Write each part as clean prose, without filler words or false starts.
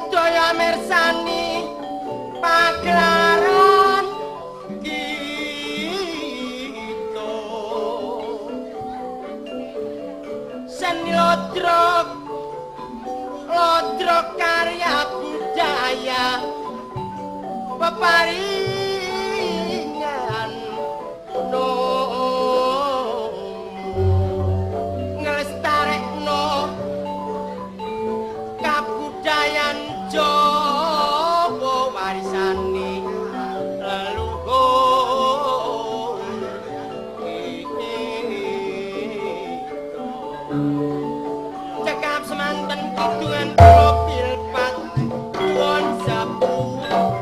sedaya mirsani pagelaran kita seni lodrok karya budaya peparingan ngelestarekno kabudayan Jawa warisane leluhur cekap semanten kidungan kula pilpat nuwun sepuh.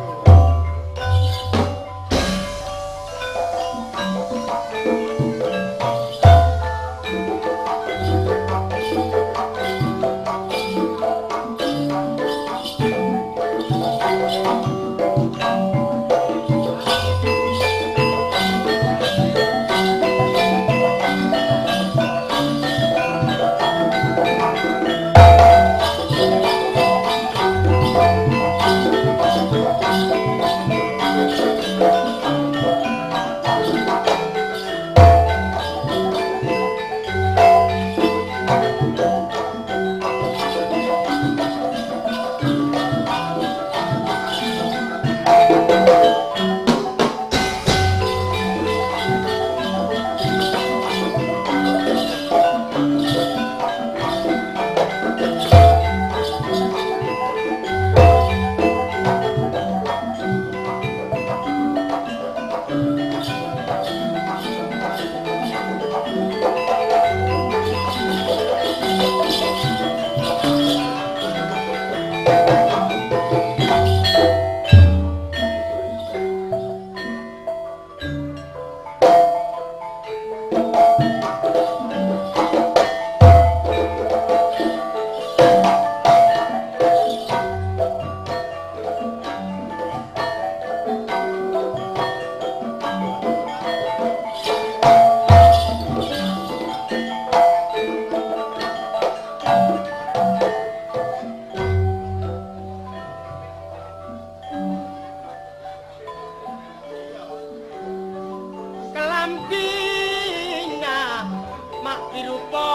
Kelampina mak dirupa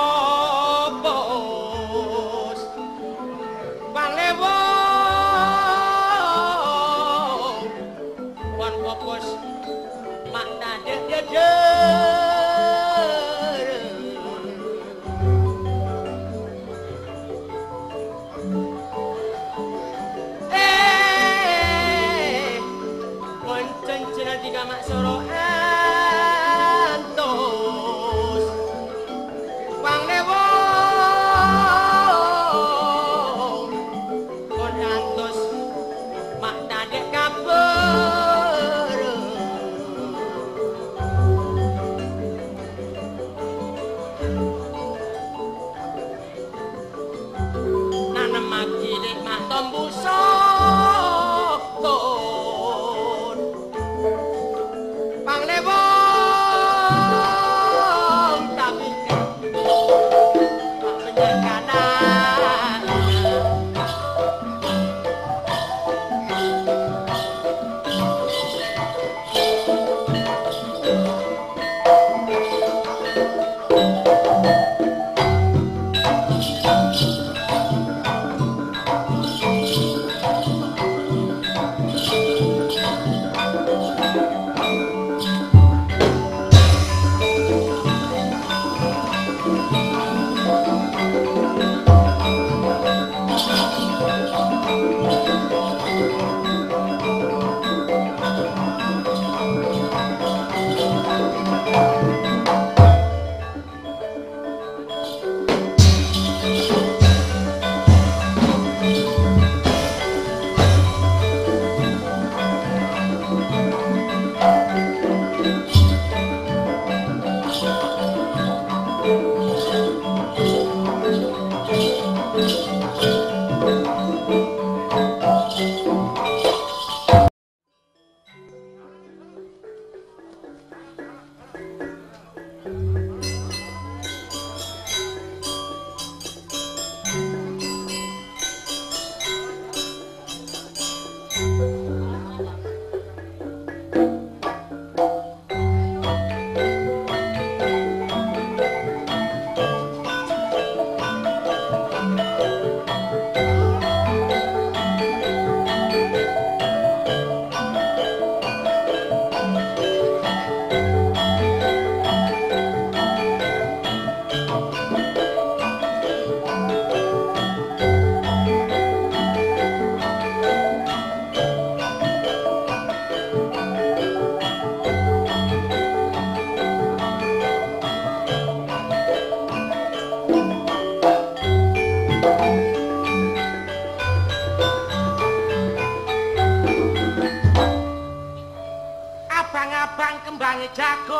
bos palewo wan popos mak dadek deder koncen cenah tiga mak soro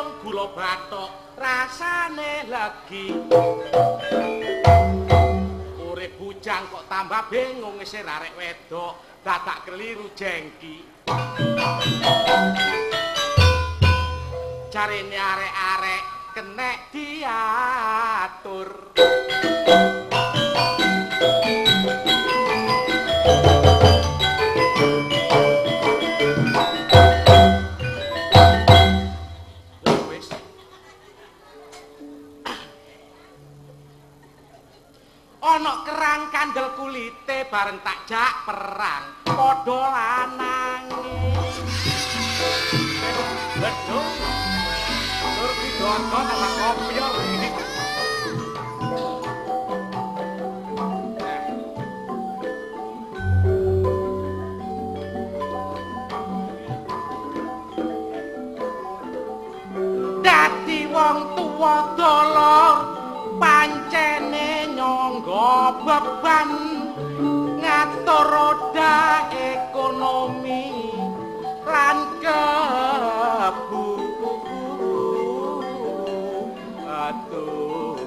gula bathok rasane legi. Urip bujang kok tambah bingung isih arek wedok dadak keliru jengki. Jarine arek-arek kenek diatur. Ana kerang kandel kulite bareng tak jak perang padha lanange. Betul. Tur pidorko tambah kopi yo iki. Dadi wong tuwa dolor pancene nyangga beban ngatur roda ekonomi lan kebu atuh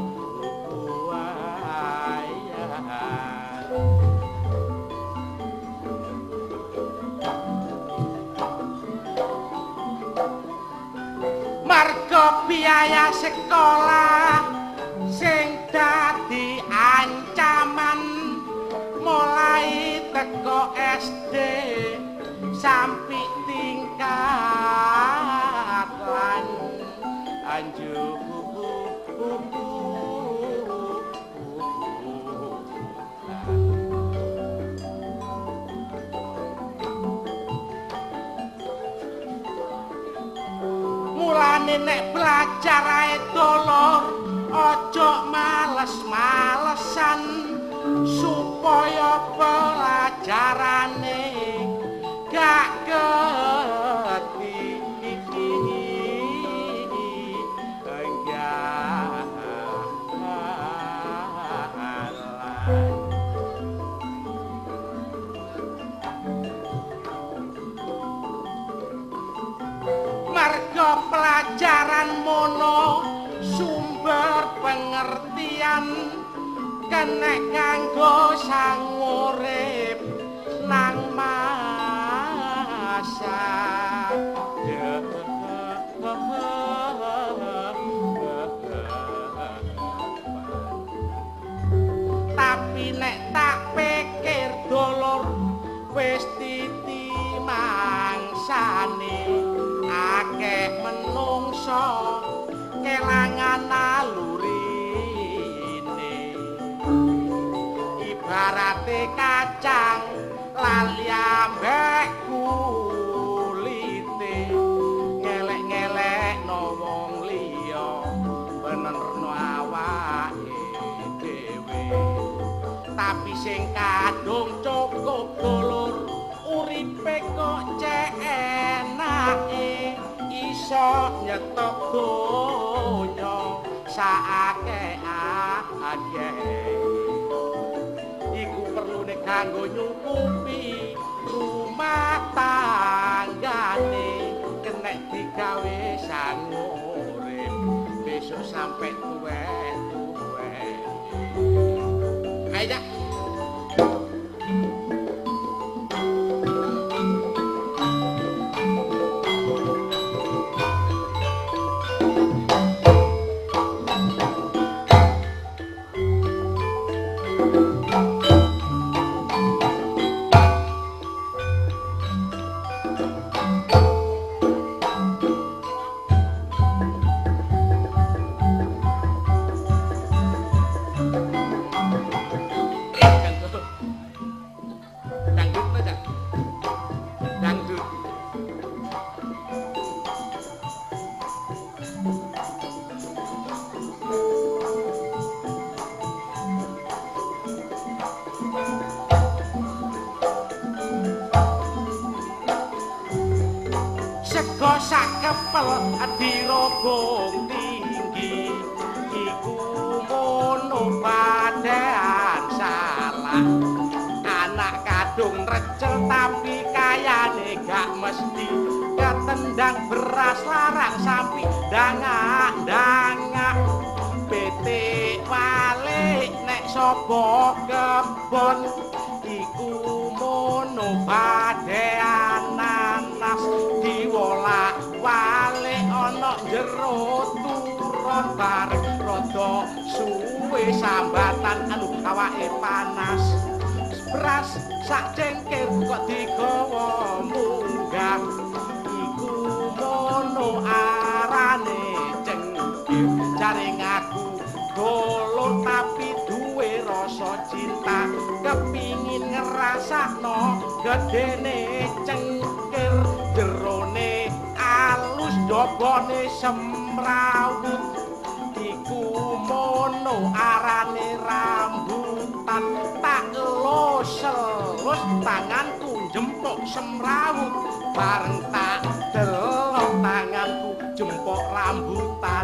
marga biaya sekolah sing dadi ancaman mulai teko SD sampai tingkat lan anjuk mulane nek belajar ae dolor ojo males-malesan supaya pelajarane gak marga pelajaran mono sumber pengertian kenek kanggo sang urip nang masa tapi nek tak pikir dolor wis titi mangsane akeh menungso kelangan nalurine ibarate kacang lali ambek kulite ngelek-ngelekno wong liya benerno awake dhewe tapi sing kadung cukup dolor uripe kok cek enake iso nyetok donya saakeh-akeh iku perlune kanggo nyukupi rumah tanggane kenek digawe sang urip besok sampai tuwek-tuwek ayo sakepel dirobong tinggi iku mono padhean salah anak kadung recel tapi kayane gak mesti ketendang ndang beras larang sapi dangak petik walik nek sapa kebon iku mono badean nanas diwolak walik ana jero turun bareng rada suwe sambatan anu awake panas beras sak cengkir kok digawa munggah iku mono arane cengkir jaring aku dolur tapi duwe rasa cinta kepingin ngrasakno gedene cengkir jerone alus dobone semrawut iku mono arane rambutan tak elus tanganku jempok semrawut bareng tak delok tanganku jempok rambutan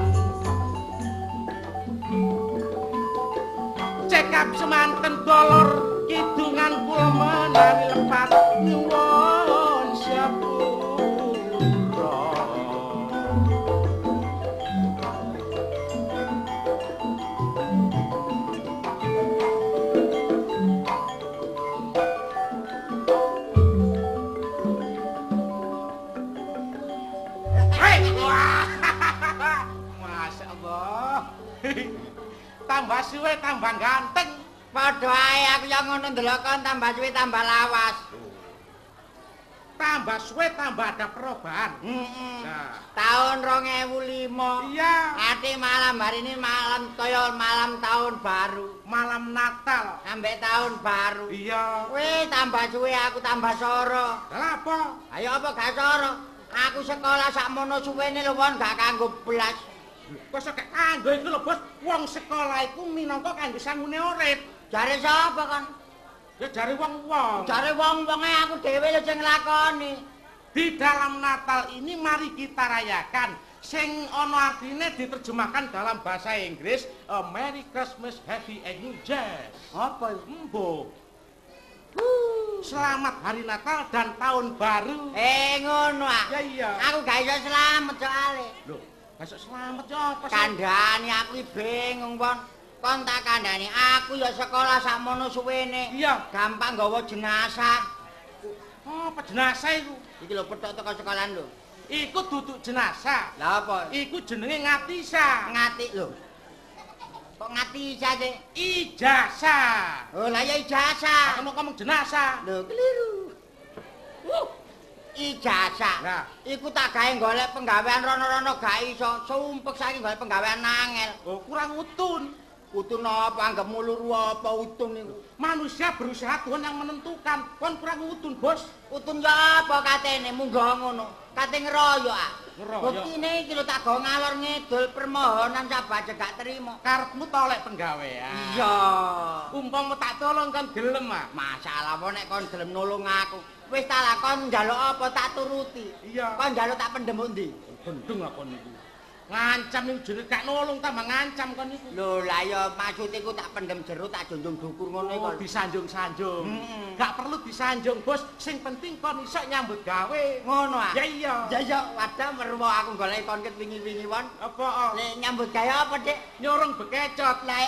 cekap semanten dolor kidungan kula menari lepat nyuwun sepura Masya Allah tambah suwe tambah ganteng padha ae aku yang ngono ndelok kon tambah suwe tambah lawas tambah suwe tambah ada perubahan nah. Tahun 2005 iya ati malam hari ini malam kaya malam tahun baru malam Natal ambek tahun baru iya weh tambah suwe aku tambah soro lah apa ayo apa gak soro aku sekolah sakmono suwene lho wong gak kanggo blas kok gak kanggo iku lho Bos wong sekolah iku minangka kanggo sangune urip jare sapa kan ya jare wong-wong jare wong-wonge aku dhewe lho sing nglakoni di dalam Natal ini mari kita rayakan sing ana artine diterjemahkan dalam bahasa Inggris Merry Christmas Happy and New Year apa embo Selamat Hari Natal dan Tahun Baru. Ngono ah. Ya iya. Aku gak iso selamat soalé. Loh, gak iso selamat yo apa sih? Kandhani aku bingung, Pon. Kon tak kandhani aku ya sekolah sakmono suwene. Iya. Gampang nggawa jenazah. Oh, apa jenazah iku? Iki lho petok teko sekolahan lho. Iku duduk jenazah. Lah apa? Iku jenenge ngatisa. Ngati lho. Kok ngati saja? Ijazah. Oh lah ya ijazah. Kamu jenazah. Lho keliru. Ijazah. Nah, iku tak gawe golek penggawean rono-rono gak iso. Sumpek saiki golek penggawean angel. Oh, kurang utun. Utun apa anggap muluru apa utun niku? Manusia berusaha Tuhan yang menentukan. Kon kurang utun, Bos. Utun ya apa katene munggah ngono. Kate ngeroyo ah. Ngeroyo. Buktine iki lho tak go ngalor ngidul permohonan sabaje gak terima. Karepmu tolek penggawean. Iya. Umpama tak tolong kan gelem ah. Masalah apa nek kon gelem nulung aku. Wis tak lakon njaluk apa tak turuti. Iya. Kon njaluk tak pendem ndi? Gendeng aku niku. Ngancam niku jenenge gak nulung tambah ngancam kon niku. Lho lah ya maksud iku tak pendem jero tak junjung dukur ngono iku. Oh, disanjung-sanjung. Gak perlu disanjung, Bos. Sing penting kon iso nyambut gawe. Ngono ah. Ya iya. Ya ya wadah merwo aku golek kon ket wingi-wingi won. Apa? Nek nyambut gawe apa, Dik? Nyorong bekecot. Lah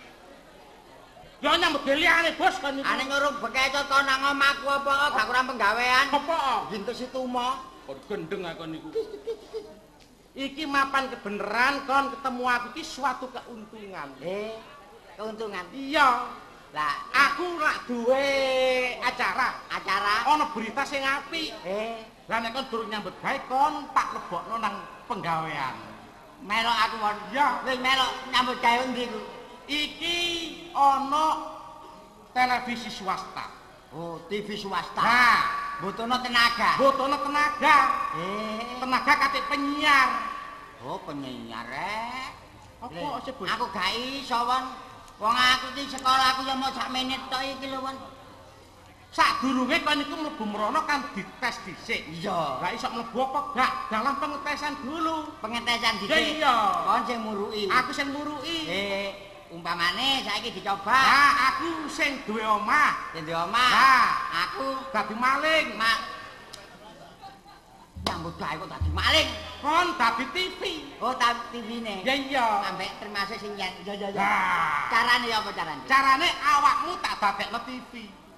ya nyambut gawe liyane, Bos kon niku. ane nyuruh bekecot kon nang omahku apa gak kurang penggawean. Apa? Gintu situmo. Kon gendeng aku niku. Iki mapan kebenaran kon ketemu aku iki suatu keuntungan. Keuntungan. Iya. Lah Aku lak duwe acara. Ana berita sing apik. Lah nek kon durung nyambut gawe kon tak lebokno nang penggawean. melok aku won. Ya, Wis melok nyambut gawe ndi ku? iki ana televisi swasta. Oh, TV swasta. Nah, butuhno tenaga. butuhno tenaga. Tenaga kate penyiar. Oh, penyiar Apa sih, Bos? Aku gak iso, Won. Wong aku iki sekolah aku ya mau sak menit tok iki lho, Won. Sadurunge kon iku mlebu mrono kan dites dhisik. Iya. Lah iso mlebu apa gak dalam pengetesan dulu. Pengetesan Ya dhisik. iya. Kon sing muruki. Aku sing muruki. Umpamane saiki dicoba. Nah, aku sing duwe omah. Sing di omah. Nah, Aku dadi maling. nyambut gawe kok dadi maling. Kon dadi TV. Oh, TV-ne. Ya iya. Ambek termasuk sing ya. Nah. Carane ya apa carane? Carane awakmu tak dadekno TV.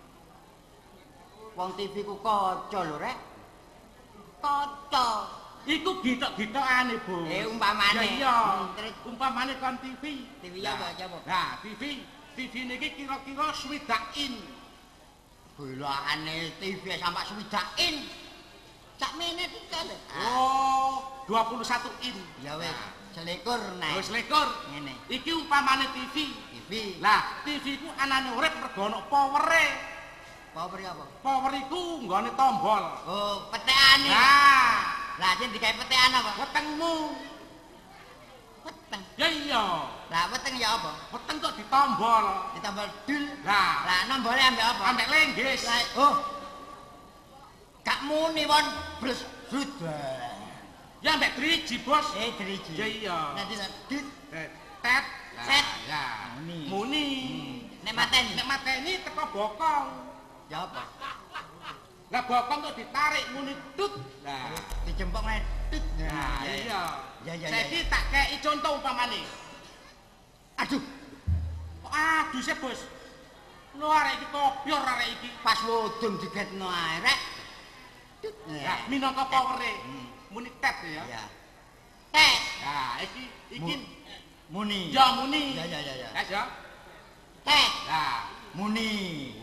Wong TV ku kaca lho, Rek. Kaca. Iku gitok-gitokane, Bu. Umpamane. Ya iya. Terus Umpamane kon TV. TV ya apa coba? Nah, TV niki kira-kira 20 in. Golakane TV sampai 20 in. Sak menit iki lho. Oh, 21 in. Ya wis, selikur nek. Wis lekor. Ngene. Iki umpamane TV. TV. Lah, TV ku anane urip mergo ana powere. Power apa? Power iku nggone tombol. Oh, petekane. Nah, Lah jen digawe petekan apa? wetengmu. Weteng. Ya iya. Lah weteng ya apa? Weteng kok ditombol. Ditambal dul. Lah, Lah nombole ambek apa? ambek lenggis. Lah, oh. Gak muni won brus brut. Ya ambek driji, Bos. Driji. Ya iya. Nanti dit Tet. Set. Ya. Muni. Muni. Nek mateni. Nek mateni teko bokong. Ya apa? Lah bokong kok ditarik muni tut. Nah, Dijempok nek dit. nah iya. Ya. Saiki tak kei contoh umpamane. Aduh, Aduh sih, Bos. Lho arek iki kopior arek iki. pas wudun digetno ae, Rek. Dit. Ya, minangka powere. Muni tet ya. Ya. Tek. Nah, iki Muni. ya muni. Ya. Ya. Tek. Nah, Muni.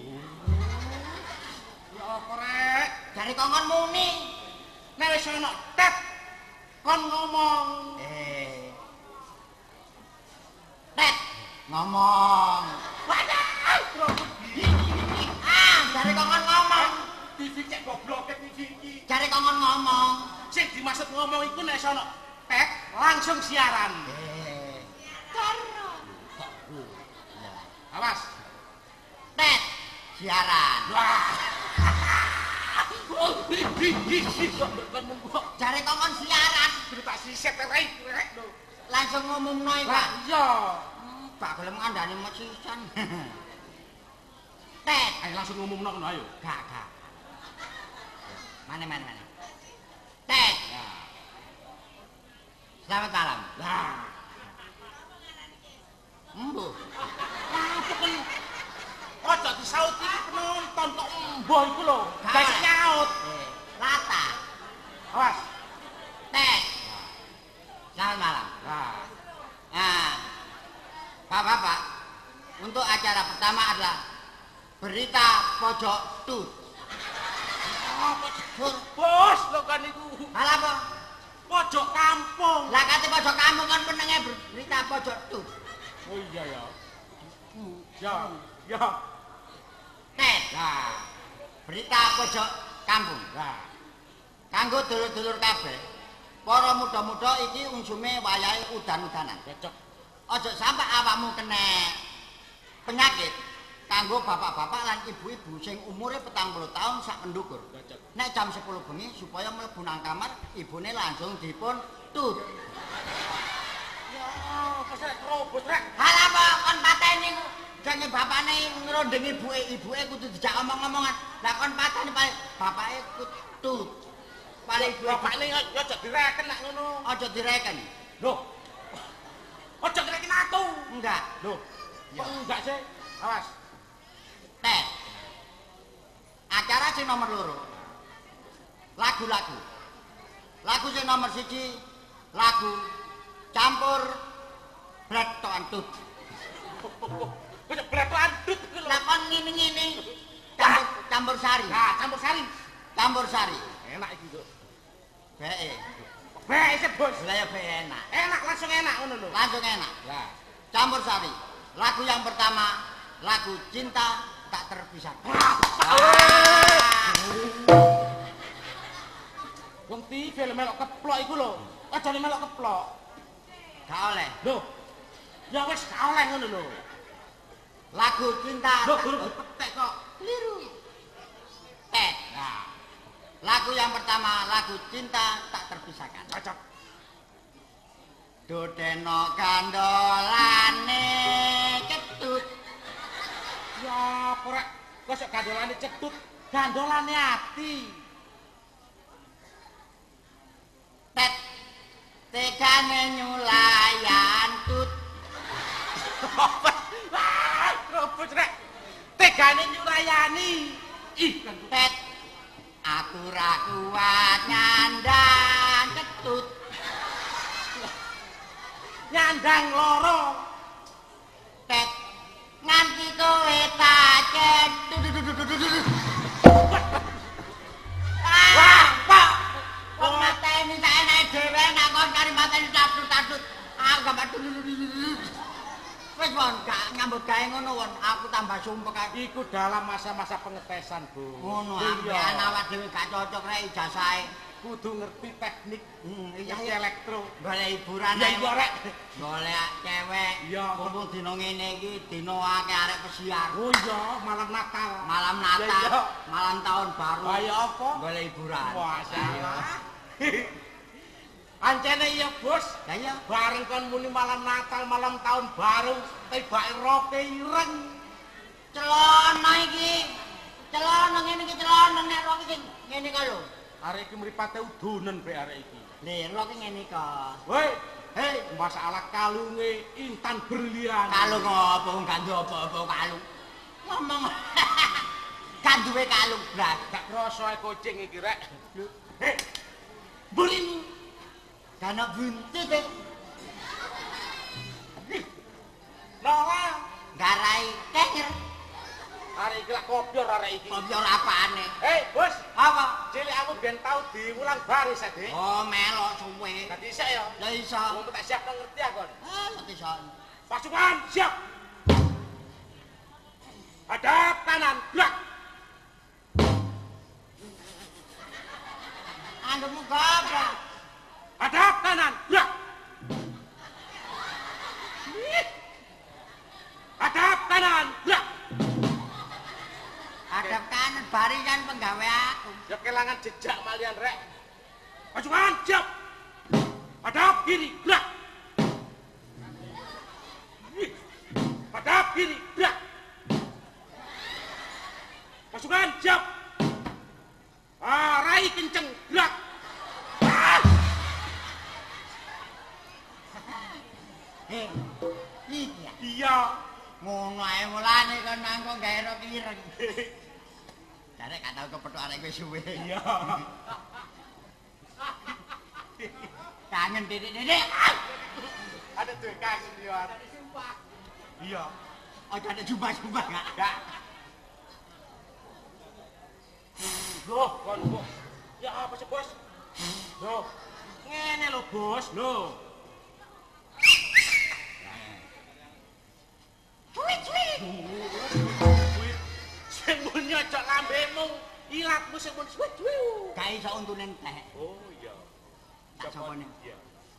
ya apa rek? Dari kongkon muni. Nek wis ana tet kon ngomong. Tet. Ngomong. Wadah, bro. Dari kongkon ngomong. TV cek goblok TV iki. Dari kongkon ngomong. Sing dimaksud ngomong iku nek ana tet langsung siaran. Karo. Awas. Tet. Siaran. Wah. Dari kongkon siaran. Tak siset rek lho. Langsung ngomongno iku. Lah iya. Gak gelem ngandani mesisan. Tet. Ayo langsung ngomongno ngono ayo. Gak. Mana. Tet. Ya. Selamat malam. Lah. Embuh. Lah peken ojo disaut iki penonton kok embuh iku lho. Guys nyaut. Lata. Awas. Tet. Selamat malam. Nah, Bapak-bapak, untuk acara pertama adalah berita pojok tut. Bos lho kan iku. Hal apa? Pojok kampung. Lah kate pojok kampung kan penenge berita pojok tut. Oh iya ya. Ya. Tet. Lah. Berita pojok kampung. Lah. Kanggo dulur-dulur kabeh. Para muda-muda iki unsume wayahe udan-udanan. Cocok. Aja sampe awakmu kena penyakit kanggo bapak-bapak lan ibu-ibu sing umure 40 tahun sak pendukur. Cocok. Nek jam 10 bengi supaya mlebu nang kamar ibune langsung dipun tut. Ya, kesek robot rek. Hal apa kon pateni jane bapakne ngrondeng ibuke kudu dijak omong-omongan. Lah kon pateni bapake tut. Paling Bapakne ya aja direken nek ngono. aja direken. Loh. Aja direken aku. Enggak. Loh. Kok enggak sih? Awas. Tet. Acara sing nomor 2. Lagu-lagu. Lagu sing nomor 1 lagu campur bleton tut. Kok bleton tut iki lho. Lah kon ngene-ngene campur sari. Nah, campur sari. Campur sari. Enak iki, Duk. Beke. Bae sih, Bos. Lah ya enak. Enak langsung enak ngono lho. Langsung enak. Lah. Campur sari. Lagu yang pertama, lagu Cinta Tak Terpisahkan. Wong TV melok keplok iku lho. Aja melok keplok. Gak oleh. Loh. Ya wis gak oleh ngono lho. Lagu Cinta Loh, Tak guru dipetek kok. Keliru. Tet. Nah. Lagu yang pertama, lagu Cinta Tak Terpisahkan. Cocok. Dodeno gandolane ketut. Ya, ora kok gandolane cetut, gandolane ati. Tegane nyulayan tut. Robot rek. Tegane nyurayani. Ih, Tet. Aku ra kuat nyandang ketut. nyandang loro. Tet. Nganti kowe tacet. Wah, Pak. Wong mateni sak enake dhewe nek kon kari mateni tatut-tatut. Aku gak matu. Wis won gak nyambut gawe ngono won. Aku tambah sumpek iki. Iku dalam masa-masa pengetesan, Bu. Ngono Iya. ambekan awak dhewe gak cocok rek ijazahe. Kudu ngerti teknik Iya elektro. golek hiburan Ya ae. iya rek. Golek cewek. Iya. Mumpung dina ngene iki dina akeh arek pesiar. Oh iya, malam Natal. Malam Ya, Natal, iya. malam tahun baru. Ayo apa? Golek hiburan. Wah, salah. Ancene iya, Bos. Lah iya. Bareng kon muni malam Natal, malam tahun baru, tibake roke ireng. Celana iki. Celana ngene iki celana nek rok iki ngene ka lho. Arek iki mripate udonen be arek iki. Lho rok ngene ka. Woi, hei, masalah kalunge intan berlian. Kalung apa wong gak duwe apa-apa kalung. Ngomong. Gak duwe kalung blas. Gak krasa kucing iki rek. Hei. Belimu. Dana buntut e. Nora, Garai kenger. arek iki lak kopior arek iki. Kopior apane? Hei, Bos. Apa? Cilik aku ben tau diulang baris ade. Oh, melok suwe. Dadi isek ya. Ya iso. Wong tak siap ngerti aku. Ah, iso. Pasukan siap. Hadap kanan, gerak. Anggemu apa? Hadap kanan, gerak. Hadap kanan, gerak. Hadap kanan barisan penggawe aku. Ya kelangan jejak malian rek. Pasukan siap. Hadap kiri, gerak. Hadap kiri, gerak. Pasukan siap. Rai kenceng, gerak. Heh. Iki ya. Iya. Ngono ae mulane kon nangkong gawe rok ireng. Jarek gak tau kepethuk arek kowe suwe. Iya. Kangen titik-titik. Ada tuh kangen dia. Iya. Oh, ada jubah-jubah gak? Enggak. Loh, kon kok. Ya apa sih, Bos? Loh. Ngene lho, Bos. Loh. Cuit-cuit. Sing mun nyocok lambemu, ilatmu sing mun suwi. Gak iso untune entek. Oh iya. Tak sopone. Iya.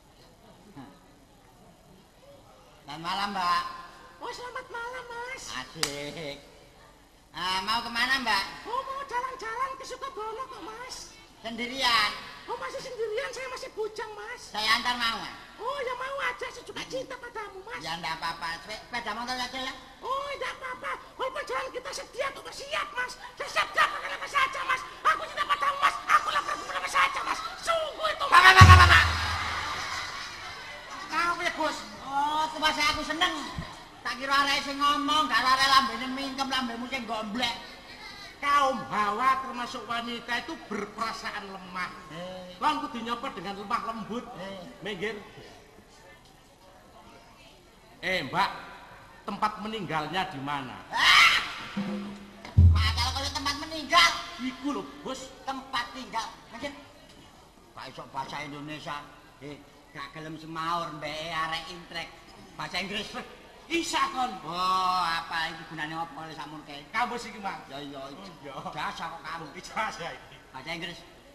Selamat malam, Mbak. Oh, selamat malam, Mas. Asik. Mau kemana, Mbak? Oh, mau jalan-jalan ke Sukabono kok, Mas. Sendirian. Oh, masih sendirian, saya masih bujang, Mas. Saya antar mau. Oh, ya mau aja, saya juga cinta padamu, Mas. Ya enggak apa-apa. Sepeda motor aja ya. Oh, tidak apa-apa. Walaupun jalan kita setia atau siap, Mas. Saya siap jalan apa saja, Mas. Aku cinta padamu, Mas. Aku lapar apa saja, Mas. Sungguh itu, Mas. Pak. Kenapa ya, Bos? Oh, kebasa aku seneng. Tak kira arek sing ngomong, gak arek lambene mingkem, lambemu sing gomblek. Kaum Hawa termasuk wanita itu berperasaan lemah. Lan kudu nyapa dengan lemah lembut. Minggir. Mbak, tempat meninggalnya di mana? Masalah kalau tempat meninggal, Iku lho, Bos. tempat tinggal. Mungkin gak iso bahasa Indonesia. Gak gelem semaur mbeke arek intrek. Bahasa Inggris. Isa kon. Oh, apa iki gunane apa oleh sakmono kae? Kamu sih gimana? Ya iya, iya. biasa kok kamu. Ijazah iki. Bahasa Inggris.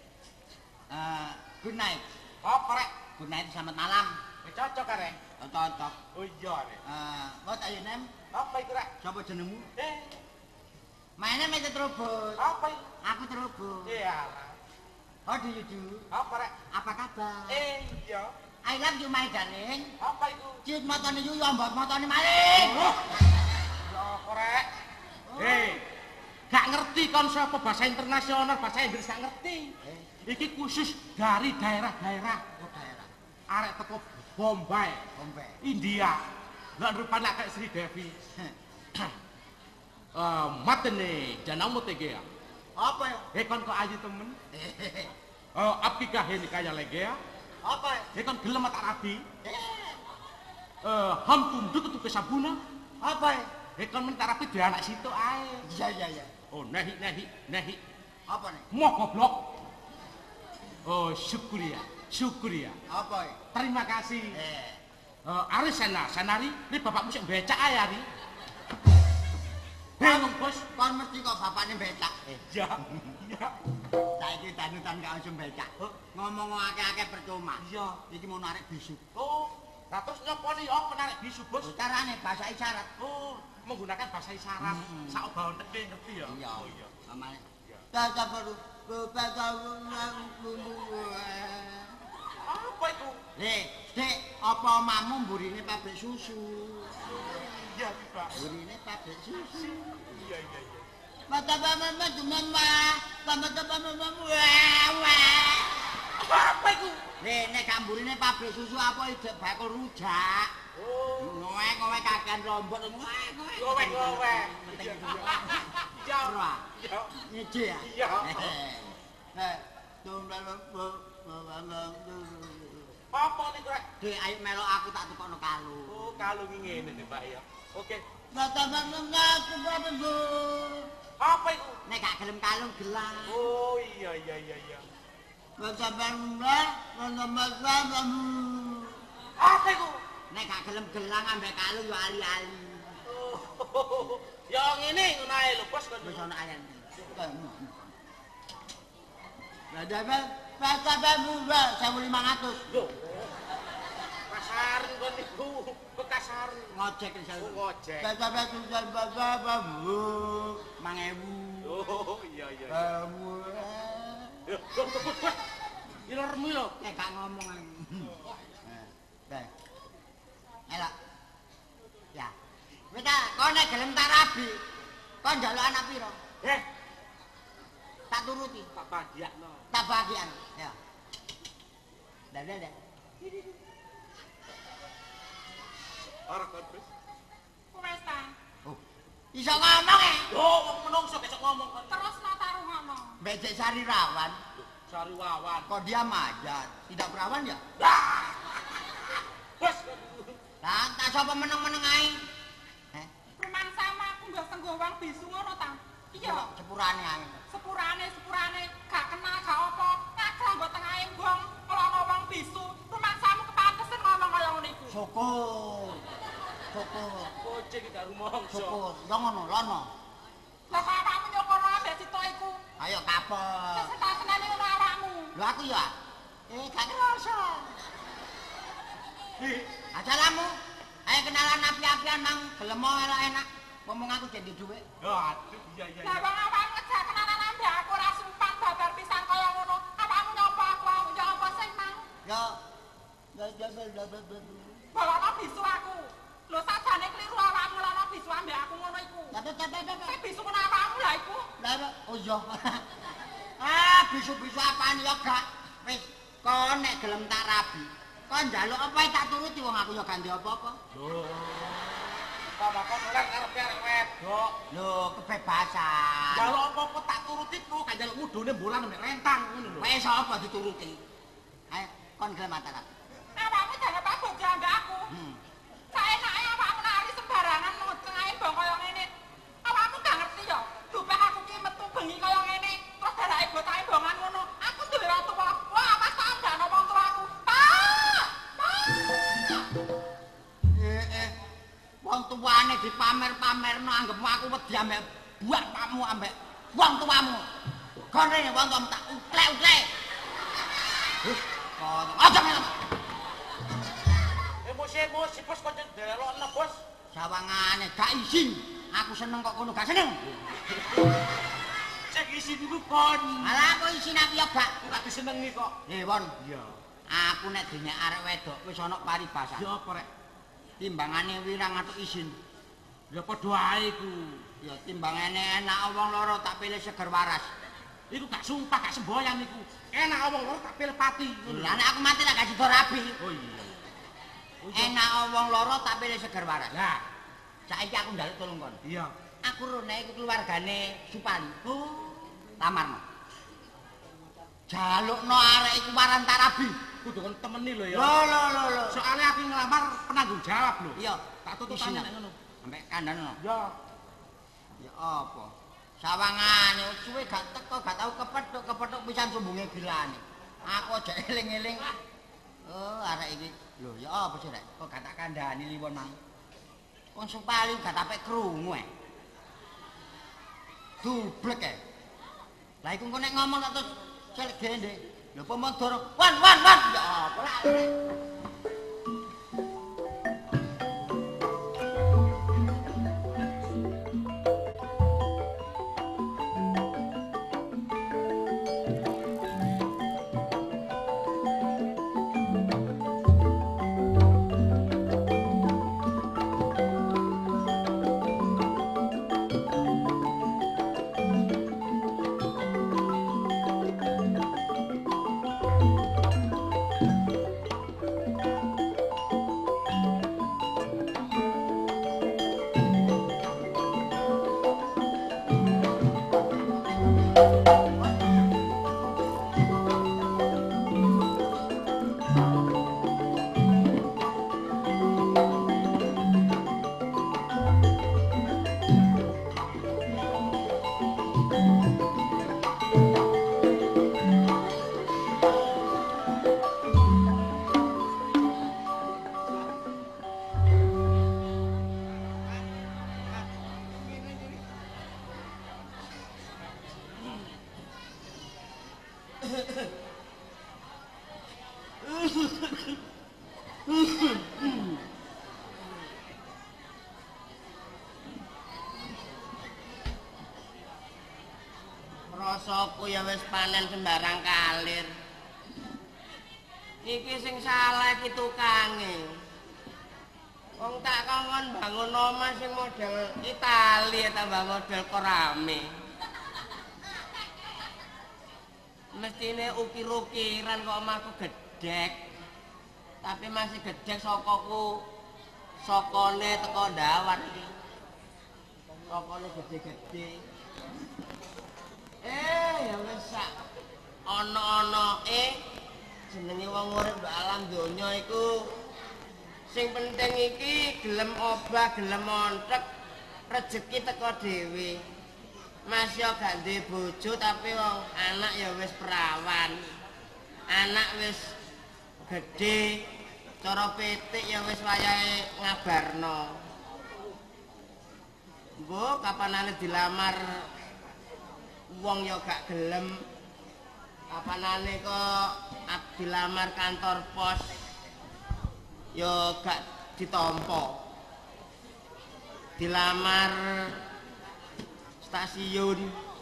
Good night. Apa rek? Good night, selamat malam. Cocok rek. Cocok. Oh iya rek. What are your name? Apa itu rek? Siapa jenengmu? Eh, My name is Trubus. apa itu? Aku Trubus. Iya. How do you do? Apa rek? Apa kabar? Iya. I love you my darling. Apa itu? Ciut motone yu yombot motone maling. Ya korek. Gak ngerti kon sapa bahasa internasional, bahasa Inggris gak ngerti. Iki khusus dari daerah-daerah. Oh, daerah. arek teko Bombay, India. Lah rupane kayak Sri Devi. Matene janang motegea. Apa ya? Kon kok ayu temen. Apikah ini kaya legea? Apa ya? Kon gelem tak rabi. Hampun duduk ke sabuna. Apa ya? Kon men tak rabi di anak situ ae. Iya. Oh, nahi. Apa nih? Mau goblok. Oh, syukuria. Apa ya? Terima kasih. Ari sanari, ini bapakmu sing becak ae Ari. Bingung, Bos. Kon mesti kok bapaknya becak. Iya. Saiki danutan gak usum becak. Ngomong akeh-akeh percuma. Iya. Iki mau narik bisu. Oh, terus nyoponi apa narik bisu, Bos? Carane bahasa isyarat. Oh, menggunakan bahasa isyarat. Sak obah ngerti ya? Iya. Oh iya. Amane. Tata perlu Apa itu? Dek, apa omamu mburine pabrik susu? Iya, Pak. Mburine pabrik susu. Iya. Mata mama mama. Apa itu? Nek kamburine pabrik susu apa ide bakul rujak. Oh, Ngowe kakean lombok. gowe. Iya. Iya. Nyeje ya? Iya. Apa nih, Rek? Dek, ayo melok aku tak tukokno kalung. Oh, kalung ngene nih, Pak ya. Oke. Apa itu? Nek gak gelem kalung gelang. Oh, iya. Apa itu? Nek gak gelem gelang ambek kalung yo ali-ali. Oh, ya ngene ngono ae lho, Bos. Wis ana ayan. Lah dapat pasabanmu 1.500. Lho. Pasaran kon niku, pekasaran. Ngojek wis. Ngojek. Pasaban tujuan babamu 5.000. Oh, iya. Kamu. Yo, Bos. Ilormu lho. Gak ngomong aku. Baik. Elok. Ya. Wis ta, kok nek gelem tak rabi. Kok njaluk anak piro? Tak turuti. Tak bagiakno. Tak bagian. Ya. Dah. Ora kon, Bos. Wes ta. Oh. Iso ngomong e. Oh, wong menungso besok ngomong kon. Terus no taruhono. Becek sari rawan. Sari wawan. Kok dia majat? Tidak perawan ya? Bos. Lah, tak sapa meneng-meneng ae. Rumah sama aku nggak sengguh wong bisu ngono ta. Iya. Sepurane ae. Sepurane gak kenal gak apa. Ngajak nggo tengah embong kalau wong bisu. Rumah samu kepantesen ngomong kaya ngono iku. Syukur. Bocah iki gak rumongso. Syukur. Yo ngono, lono. Lah kok awakmu nyokono ambek sito iku. Ayo kapok. Wis tak seneni ngono awakmu. Lho aku ya. Gak kerasa. Asalamu. Ayo kenalan api-apian mang, gelem enak. Ngomong aku jadi dhuwit. Aduh, iya. Lah wong awakmu ngejak kenalan ambek aku ora supan babar pisan kaya ngono. Awakmu nyapa aku yo apa sing mang? Yo. Bawa bisu aku. Lho sajane kliru awakmu lan bisu ambek aku ngono iku. Sing bisu kena awakmu lah iku. Lah oh iya. Bisu-bisu apaan ya gak. Wis kon nek gelem tak rabi. Kon njaluk apa tak turuti wong aku ya gak ndek apa-apa. Loh. Kon oleh karepe arek wedok. Lho kebebasan. Njaluk apa-apa tak turuti ku, gak njaluk mudune bolan mek rentang ngono lho. Wis apa dituruti. Ayo kon gelem tak rabi. Awakmu jangan pak bojo ambek aku. Saenake awakmu nari sembarangan nang tengah embong kaya ngene. Awakmu gak ngerti ya. Dupek aku ki metu bengi kaya ngene. Terus darake botak embongan ngono. Aku duwe wong tuwa. Wah, apa tak ndakno wong tuaku. Pak! Wong tuane dipamer-pamerno anggapmu aku wedi ambek bapakmu ambek wong tuamu. Kon rene wong tuamu tak uklek-uklek. Aja men. Emosi Bos kok delokno Bos. Sawangane gak izin. Aku seneng kok kono gak seneng. Cek isi dulu kon. Alah kok izin aku ya gak. Gak disenengi kok. Won. Iya. Aku nek dene arek wedok wis ana paribasan. Ya apa rek? Timbangane wirang atuk izin. Ya padha ae ku. Ya timbangane enak wong loro tak pilih seger waras. Iku gak sumpah, gak semboyan iku. Enak wong loro tak pilih pati. Lah nek aku mati tak gak sida rabi. Oh iya. Enak wong loro tak pilih seger waras. Lah, saiki aku njaluk tulung kon. iya. Aku rene iku keluargane Supali. Oh, lamarno. Jalukno arek iku warantarabi. Kudu kon temeni lho ya. Lho. Soalnya aku ngelamar penanggung jawab lho. Iya, Tak tutupane nek ngono. Sampai kandhane. Ya. Ya apa? Sawangane suwe gak teko, gak tau kepethuk pisan sumbunge gilane. Aku aja eling-eling. Oh, arek iki. Lho, ya apa sih rek? Kok gak tak kandhani liwon mang. Wong Supali gak tapek krungu dublek Lah iku engko nek ngomong tak terus celek gende. Lho pemodor. Wan. Ya apa lah. Rasaku ya wis panen sembarang kalir. Iki sing salah iki tukange. Wong tak kongkon bangun omah sing model Itali tambah model korame. Mestine ukir-ukiran kok omahku gedhek. Tapi masih gedhek sokoku sokone teko ndawat iki. Sokone gede-gede. Ya wis sak ana-anake jenenge wong urip ndok alam donya iku sing penting iki gelem obah, gelem montek, rejeki teko dhewe. Mas yo gak duwe bojo tapi wong anak ya wis perawan. Anak wis gedhe, cara petik ya wis wayahe ngabarno. Mbok kapanane dilamar wong ya gak gelem. Kapanane kok dilamar kantor pos ya gak ditampa. Dilamar stasiun.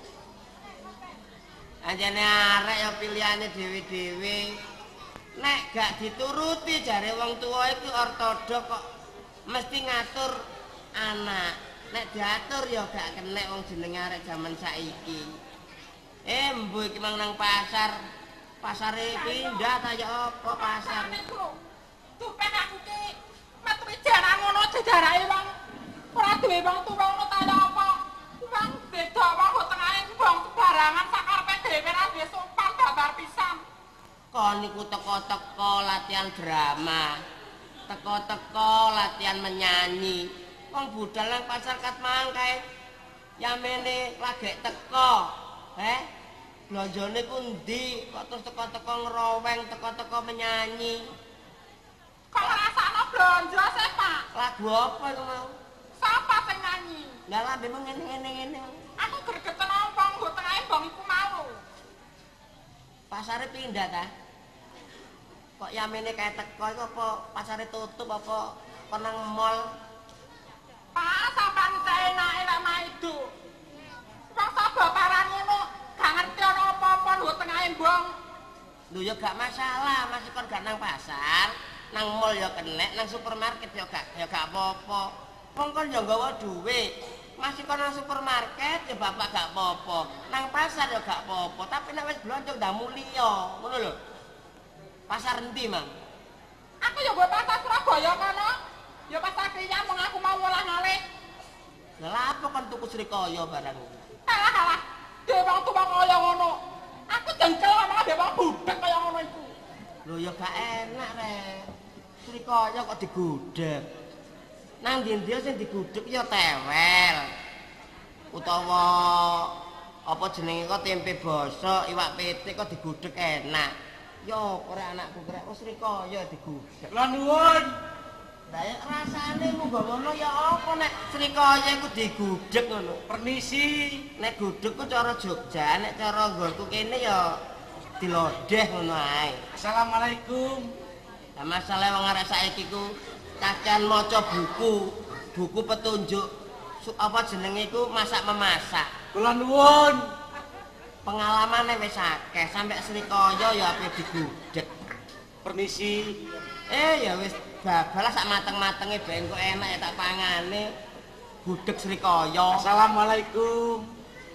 Anjane arek ya pilihane dhewe-dhewe. Nek gak dituruti jare wong tuwa iki ortodok kok mesti ngatur anak. Nek diatur ya gak kenek wong jenenge arek jaman saiki. Mbuh iki mang nang pasar. Pasare pindah ta ya apa pasar. Tupen aku ki metu jaran ngono jejarake wong ora duwe wong tuwa ngono ta ya apa. Wong beda wong tengahe wong barangan sakarepe dhewe ra duwe sopan babar pisan. Kon niku teko-teko latihan drama. Teko-teko latihan menyanyi. Wong budal nang pasar kat mang kae. Yamene lagi teko. Blonjone ku ndi? Kok terus teko-teko ngroweng, teko-teko menyanyi. Kok ngrasakno blonjo sih, Pak? Lagu apa iku mau? Sapa sing nyanyi? Lah lambemu ngene-ngene. Aku gregeten wong nggo tengahe bong iku mau. Pasare pindah ta? Kok yamene kae teko iku apa pasare tutup apa nang mall? Pak, sampean enake lek maido. Wong sapa paran ngono, gak ngerti ana apa-apa nggo tengahe bong. Lho ya gak masalah, masih kon gak nang pasar, nang mall ya kenek, nang supermarket ya gak apa-apa. Wong kon ya nggawa dhuwit. Masih kono supermarket ya bapak gak apa-apa. Nang pasar ya gak apa-apa, tapi nek wis blonjo ndamu liya, ngono lho. Pasar endi, Mang? Aku ya gue pasar Surabaya kono. Ya pasar Kriyan wong aku mau olah-oleh. Lah apa kon tuku srikaya barang? Alah. Dhewe wong tuwa kaya ngono. Aku jengkel ngomong dhewe wong budhek kaya ngono iku. Lho ya gak enak rek. Srikaya kok digudhek. Nang ndi-ndi sing digudhek ya tewel. Utawa apa jenenge kok tempe bosok, iwak pitik kok digudhek enak. Ya ora anakku krek wis srikaya digudhek. Kula nuwun. Lah ya rasane mung ngono ya apa nek srikaya iku digudhek ngono. Permisi. Nek gudhek ku cara Jogja, nek cara nggonku kene ya dilodeh ngono ae. Assalamualaikum. Lah masalah wong arek saiki ku kakean maca buku petunjuk apa jenenge iku masak-memasak. Kula nuwun. Pengalamane wis akeh, sampe srikaya ya ape digudhek. Permisi. Ya wis babal sak mateng-matenge ben kok enak ya tak pangane. Gudhek srikaya. Assalamualaikum.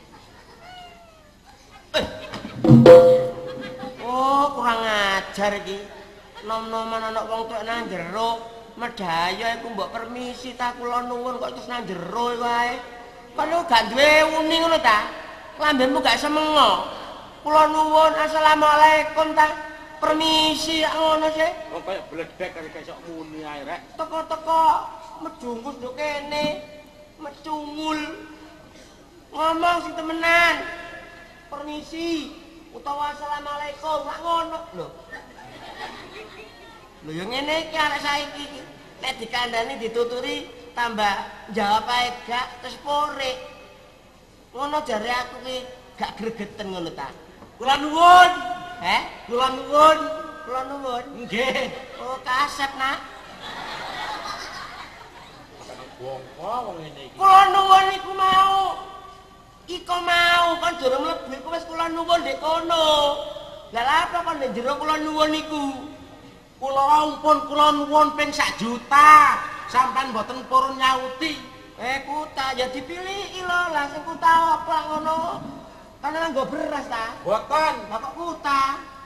Oh, kurang ajar iki. Nom-noman anak wong tuwek nang jero, medhaya iku mbok permisi ta kula nuwun kok terus nang jero wae. Kan lu gak duwe uni ngono ta? Lambemu gak semengo. Kula nuwun assalamualaikum ta. Permisi ngono sih. Wong kaya bledek kaya kesok muni ae rek. Teko-teko medungus nduk kene. Mecungul. Ngomong sing temenan. Permisi utawa assalamualaikum gak ngono lho. Lho yo ngene iki arek saiki iki. Nek dikandani dituturi tambah jawab ae gak terus porek. Ngono jare aku ki gak gregeten ngono ta. Kula nuwun. Kula nuwun. Kula nuwun. Nggih. Oh, kasep nak. Wongko wong ngene iki. Kula nuwun iku mau. Iko mau kan durung mlebu iku wis kula nuwun ndek kono. Lah lha apa kon ndek jero kula nuwun iku? Kula ampun kula nuwun ping 1 juta. Sampeyan mboten purun nyauti. Kuta ya dipilih lho lah sing kuta apa ngono. Kan nggo beras ta? Mboten. Lah kok kuta?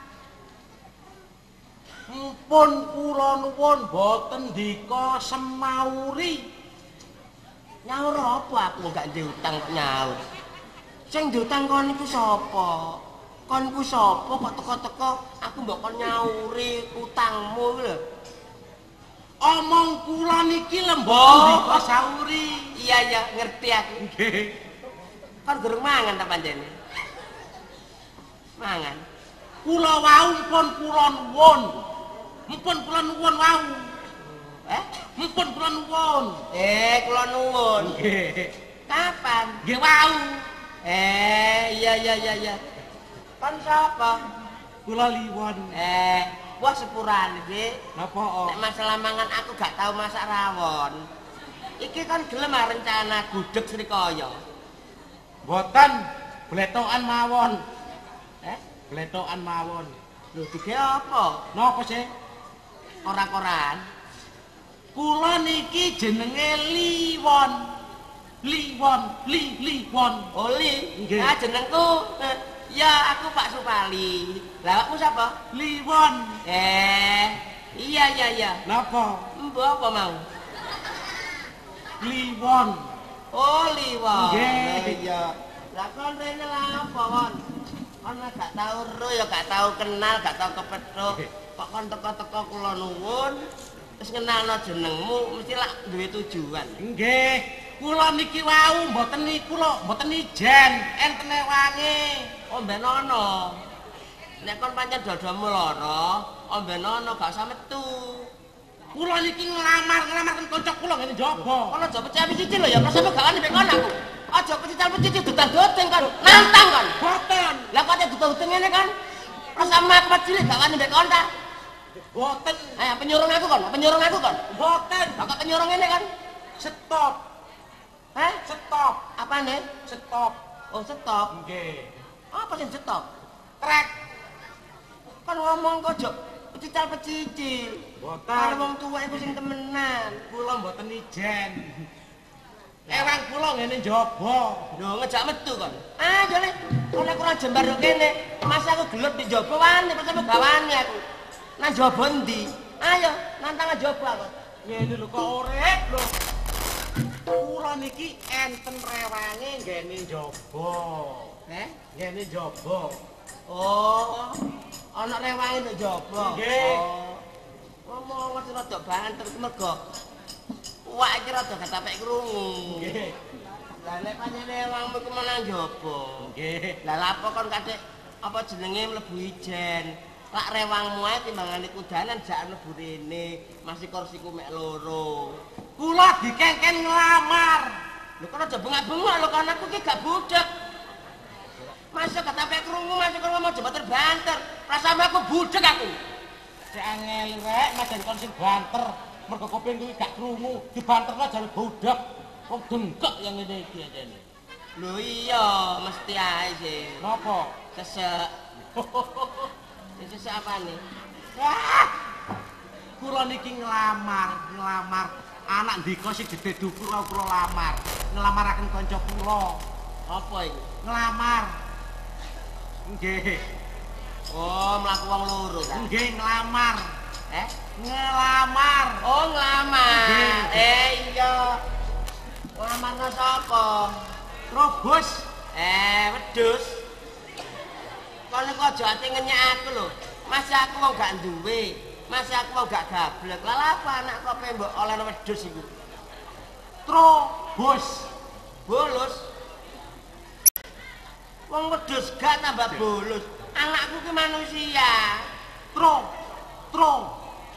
Mumpun kula nuwun mboten ndika semauri. Nyaur apa aku gak ndek utang kok nyaur. Sing diutang kon iku sapa? Kon ku sapa kok teko-teko aku mbok kon nyauri utangmu lho. Omong kula niki lembon ndika sauri. Iya ngerti aku. Nggih. Kon durung mangan ta panjene? Mangan. Kula wau pun kula nuwun. Mumpun kula nuwun wau. Mumpun kula nuwun. Kula nuwun. Nggih. Kapan? Nggih wau. Iya. Kon sapa? Kula liwon. Wah sepurane, Dik. Napa? Nek masalah mangan aku gak tahu masak rawon. Iki kan gelem rencana gudeg srikaya. Mboten, bletokan mawon. Bletokan mawon. Lho dige apa? Napa sih? Ora-koran. Kula niki jenenge liwon. Liwon. Oli. Nggih. Jenengku ya aku Pak Supali. Lah awakmu sapa? Liwon. Iya. Napa? Mbok apa mau? Liwon. Oh, liwon. Nggih. Iya. Lah kon rene lah apa kon? Kon gak tau ro ya gak tau kenal, gak tau kepethuk. Kok kon teko-teko kula nuwun wis ngenalno jenengmu mesti lak duwe tujuan. Nggih. Kula niki wau mboten niku lho, mboten ijen, enten wangi. Omben ana. Nek kon pancen dodomu lara, omben ana gak usah metu. Kula niki nglamar kanca kula ngene njaba. Kon aja pecah cicil lho ya, prasane gak wani mek kono aku. Aja pecicil dutang-duting kan. Nantang kan. Boten. Lah kok dutang-duting ngene kan. Prasane aku cilik gak wani mek kono ta. Boten. Ayo penyurung aku kon. Boten. Lah kok penyurung ngene kan. Stop. Stop. Apane? Stop. Oh, stop. Nggih. Apa sing stop? Trek. Kan ngomong kok jok pecicil. Boten. Karo wong tuwa iku sing temenan. Kula mboten ijen. Ewang kula kok ngene njaba. Lho ngejak metu kon. Ah jane oleh kurang jembar kok kene. Mas aku gelut di njaba wani, pertama gawani aku. Nang njaba endi? Ayo nantang njaba aku. Ngene lho kok urip lho. Kula niki enten rewange ngene njaba. Ngene njaba. Oh. Ana rewange nduk njaba. Nggih. Ngomong wis rada banter mergo wak iki rada katapek krungu. Nggih. Lah nek pancene wangmu ku menang njaba. Nggih. Lah lapo kon kadek apa jenenge mlebu ijen. Lak rewangmu ae timbangane kudanan jak mlebu rene, masih kursiku mek loro. Kula dikengken nglamar. Lho kok aja bengak-bengok lho kon aku iki gak budek. Masuk katapek krungu, masuk kon ngomong jembater banter. Rasamu aku budek aku. Cek angel rek, madan kon sing banter. Mergo kuping kuwi gak krungu, dibanterno jare bodak. Wong dengkek yang ngene iki ajene. Lho iya, mesti ae sih. Napa? Sesek. Sesek apane? Kula niki nglamar. Anak ndika sing gedhe dhuwur kula lamar. Nglamaraken kanca kula. Apa iki? Nglamar. Nggih. Oh, mlaku wong loro ta? Nggih nglamar. Ngelamar. Oh, nglamar. Nggih. Iya. Nglamarno sapa? Robos. Wedhus. Kon niku aja ati ngenyek aku lho. Masih aku wong gak duwe. Masih aku wong gak gablek. Lah apa anak kok mbok olehno wedhus iku? Trobos. Bolos. Wong wedhus gak tambah bolos. Anakku ki manusia. Proto.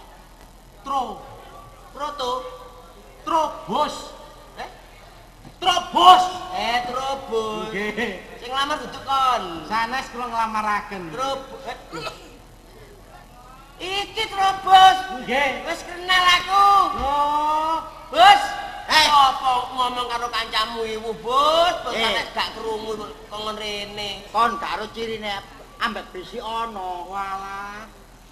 Trobos. Trobos. Trobos. Nggih. Sing lamar duduk kon. Sanes kula nglamaraken. Iki Trobos. Nggih. Wis kenal aku. Oh, Bos. Apa ngomong karo kancamu iku, Bos? Bos nek gak krungu kok rene. Kon karo cirine ambek bisi ana. walah.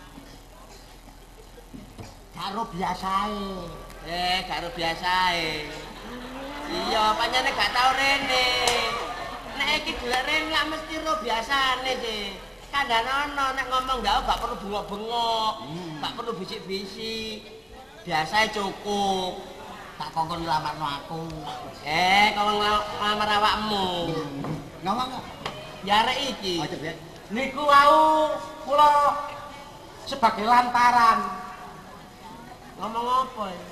Karo biasae. Karo biasae. Iya, pancene gak tau rene. Nek iki gelek rene lak mesti ro biasane sih. Kandhane ana nek ngomong gak perlu bengok-bengok, gak perlu bisik-bisik. Biasae cukup. Tak kongkon nglamarno aku. Kalau ngelamar awakmu. Ngomong. Ya arek iki. Aja biyen. Niku wau kula sebagai lantaran. Ngomong apa ya?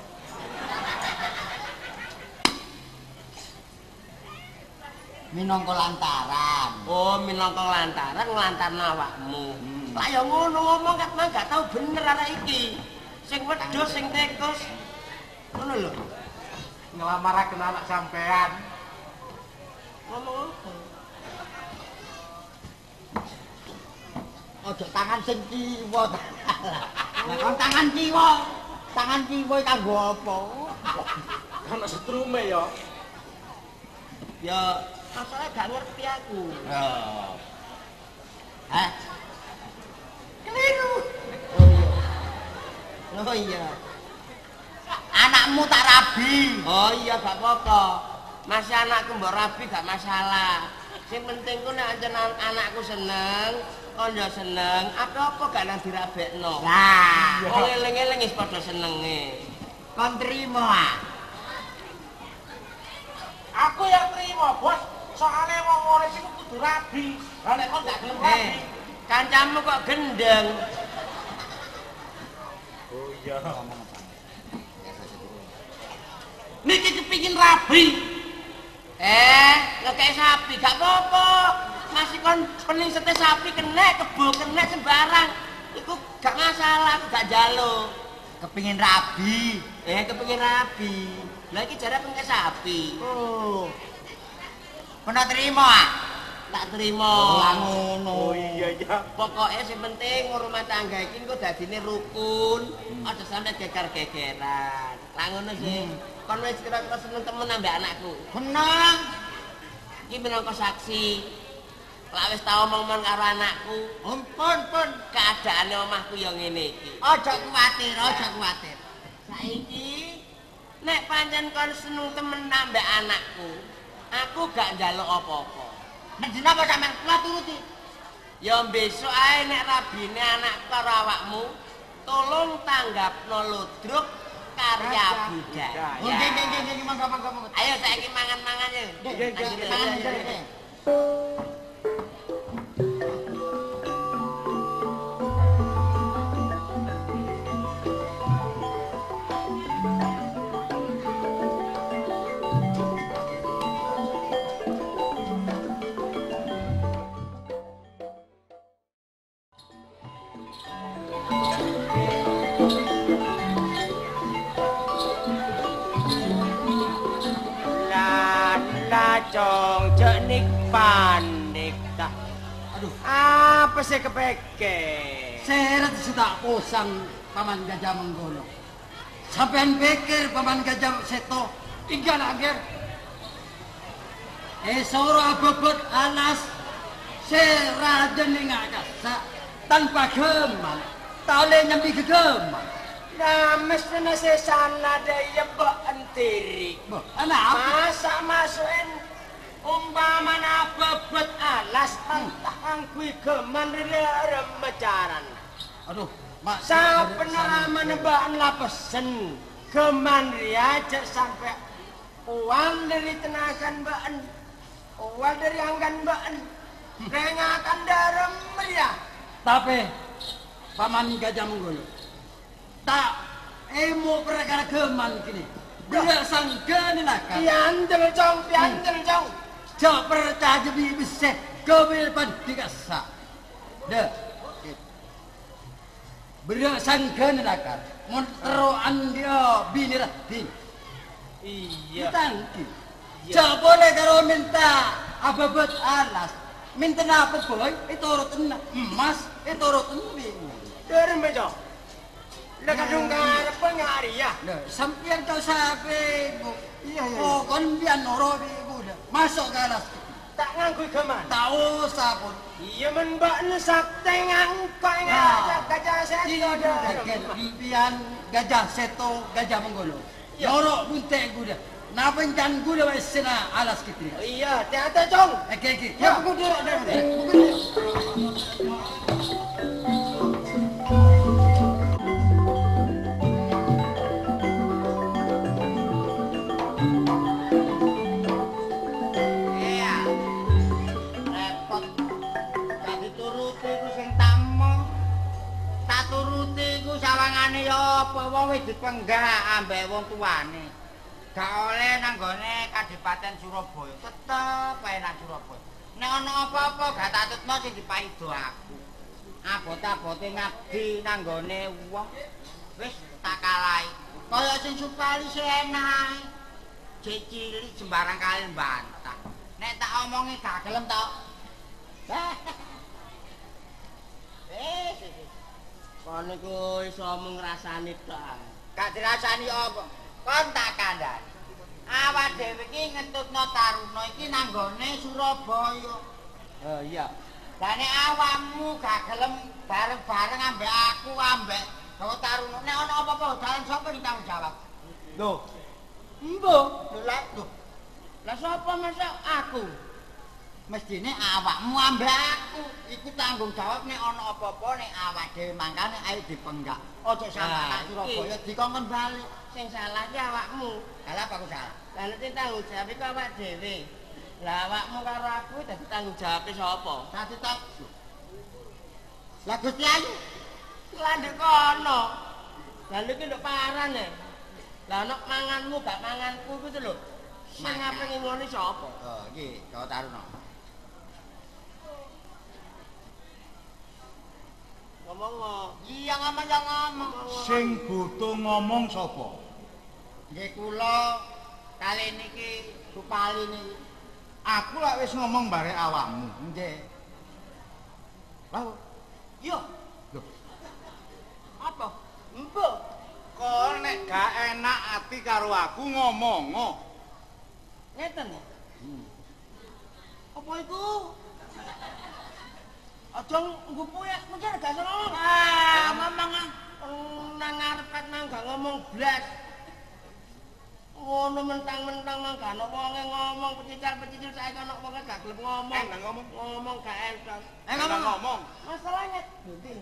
Minangka lantaran. Oh, minangka lantaran nglantarno awakmu. Lah ya ngono ngomong gak tau bener arek iki. Sing wedhus sing tekus. Ngono lho. Nglamaraken anak sampean. Ngomong apa? Ojo tangan sing kiwa. Lah kon tangan kiwa. Tangan kiwa kanggo apa? Ana setrume ya. Ya, masalah gak ngerti aku. Keliru. Oh iya. Anakmu tak rabi. Oh iya gak apa-apa. Masih anakku mbok rabi gak masalah. Sing penting ku nek anjen anakku seneng, kon yo seneng, apa gak nang dirabekno. Nah, Wong eling-eling wis padha senenge. kon trimo ah. Aku yang terima, Bos. Soale wong urip iku kudu rabi. Lah nek kok gak gelem rabi. Kancamu kok gendeng. Oh iya. Niki kepingin rabi. Ngekek sapi gak apa-apa. Masih kon pening sete sapi kena, kebo kena sembarang. Iku gak masalah, aku gak njaluk. Kepingin rabi. Kepengin rabi. Lah iki jare pengke sapi. Oh. Kena trimo ah. Tak trimo. Lah ngono. Oh iya ya. Pokoknya sing penting rumah tangga iki engko dadine rukun, aja sampe geger-gegeran. Lah ngono sih. Kon wis kira-kira seneng temen ambek anakku. Seneng. Iki minangka saksi. Lah wis tau omong-omong karo anakku, Pun. keadaane omahku ya ngene iki. Aja kuwatir, aja kuwatir. Saiki nek pancen kon seneng temen ambek anakku, Aku gak njaluk apa-apa. Nek jenapa sampean kula turuti. Ya besok ae nek rabine anak karo awakmu, tolong tanggapno ludruk karya budaya. Oh, nggih, monggo. Ayo saiki mangan-mangan ya. Nggih, mangan. Cong cek nik panik dah. Aduh, Apa sih kepeke? seret tak posang Paman Gajah Menggolo. Sampean pikir Paman Gajah Seto tinggal akhir. Soro abobot alas serajen ning akasa tanpa geman. Tale nyambi gegeman. Nah, mestinya sesana daya entiri. Anak Masa masukin umpama bebet alas tantang kui geman remecaran. Aduh, mak Sa pengalaman bahan lapesen geman riaja sampai uang dari tenagan bahan, uang dari anggan bahan, rengakan darem ya. tapi Paman Gajah Menggolo tak emo perkara geman kini. Bila sangka ni nak. Piandel cong. Jok percaya bisa kewil pandikasa. Dah. Bila sangka ni nak. Monteroan dia bini bin. Iya. Tangki. Jok boleh kalau minta apa buat alas. Minta apa boy? Itu rotan emas. Itu rotan bin. Dari meja. Lekadung karep ngari ya. Nah, sampean kau sape. Iya. Oh, kon bian norobi budak. Masuk ke alas. Tak ngangkui geman. Tahu sapun. Iya men mbak nesak tengang ngajak gajah seto. Iya, bian Gajah Seto, Gajah Menggolo. Norok buntek guda. Napa encan guda wis sena alas kitri. Iya, hati-hati cong. Oke. Ya, buku dulu. Sawangane ya apa wong wis dipenggak ambek wong tuane. Gak oleh nang gone Kadipaten Surabaya. Tetep ae nang Surabaya. Nek ana apa-apa gak tak tutno sing dipaido aku. Abot-abote ngabdi nang gone wong wis tak kalahi. Kaya sing Supali enak. Jek cilik sembarang kali bantah. Nek tak omongi gak gelem to. Kon iku iso mung ngrasani tok. Gak dirasani apa? Kon tak kandhani. Awak dhewe iki ngentutno Taruna iki nang gone Surabaya. Oh iya. Lah nek awakmu gak gelem bareng-bareng ambek aku ambek Dawa Taruna, nek ana apa-apa dalan sapa sing tanggung jawab? Loh, Mbok, lah sapa masak aku? Mestine awakmu ambek aku. Iku tanggung jawab nek ana apa-apa nek awak dhewe mangkane ayo dipenggak. Aja sampe nang Surabaya dikongkon balik. sing salah ki awakmu. Lah apa aku salah? Lah nek sing tanggung jawab iku awak dhewe. Lah awakmu karo aku dadi tanggung jawab sapa? Dadi tak. Lah Gusti Ayu, Lah ndek kono. Lah iki nduk paran e. Lah nek manganmu gak manganku iku lho. Sing ngapengi ngene sapa? oh iki Dawa Taruna. Ngomong. Iya ngomong. Sing butuh ngomong sapa? Nggih kula kali niki Supali niki. Aku lak wis ngomong barek awakmu. Nggih. Lah, Yo, lho, apa? Mbok. kok nek gak enak ati karo aku ngomong. Ngeten ya? Apa iku? Aja nggupu ya, mungkin gak seneng. Ngomong Nang ngarepet nang gak ngomong blas. Ngono mentang-mentang mangga ana wonge ngomong pecical-pecicil saiki ana wonge gak gelem ngomong. ngomong. Ngomong gak entos. Ngomong. Masalahnya ndi?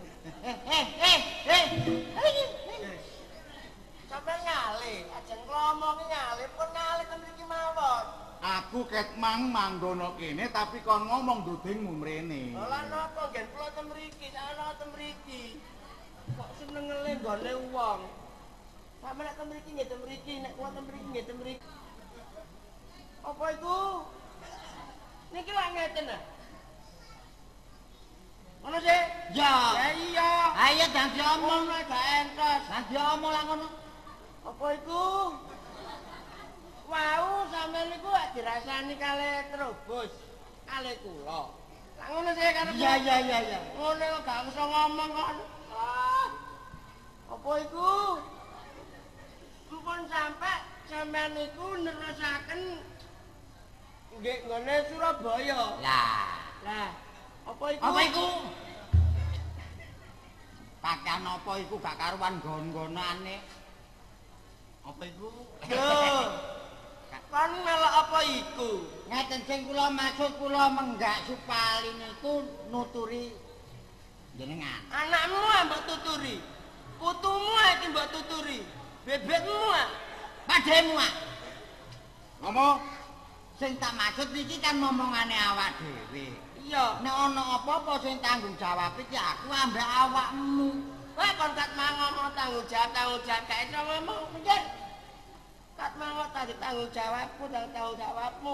Sampe nyale, aja ngomong nyale, pun nyale ten mriki mawon. Aku ket manggono kene tapi kon ngomong dudingmu mrene. Lah napa gen kula ten mriki, ana ten mriki. Kok seneng ngelenggone wong. Sampe nek ten mriki nggih ten mriki, nek kula ten mriki nggih ten mriki. Apa iku? Niki lak ngeten ah. Ngono sih? Ya. Ya iya. Ayo dan diomong Gak entos. dan diomong lah ngono. Apa iku? Wau sampeyan niku gak dirasani kalih terobos, kalih kula. Lah ngono sih karep. Iya. Ngono kok gak usah ngomong kok. Ah. Apa iku? Mumpun sampe sampeyan niku nerusaken nggih nggone Surabaya. Lah, apa iku? Apa iku? Pakaian apa iku gak karuan nggon-ngonane. Apa iku? Lho. Kan melok apa iku? Ngeten sing kula maksud kula menggak supali niku nuturi jenengan. Anakmu mbok tuturi. Putumu iki mbok tuturi. Bebekmu Padhemu ah. Ngomong. Sing tak maksud niki kan ngomongane awak dhewe. iya. Nek ana apa-apa sing tanggung jawab iki aku ambek awakmu. Kowe kon kat ngomong tanggung jawab gak iso ngomong. Pinggir. Kat mau tanggung jawabku dan tanggung jawabmu.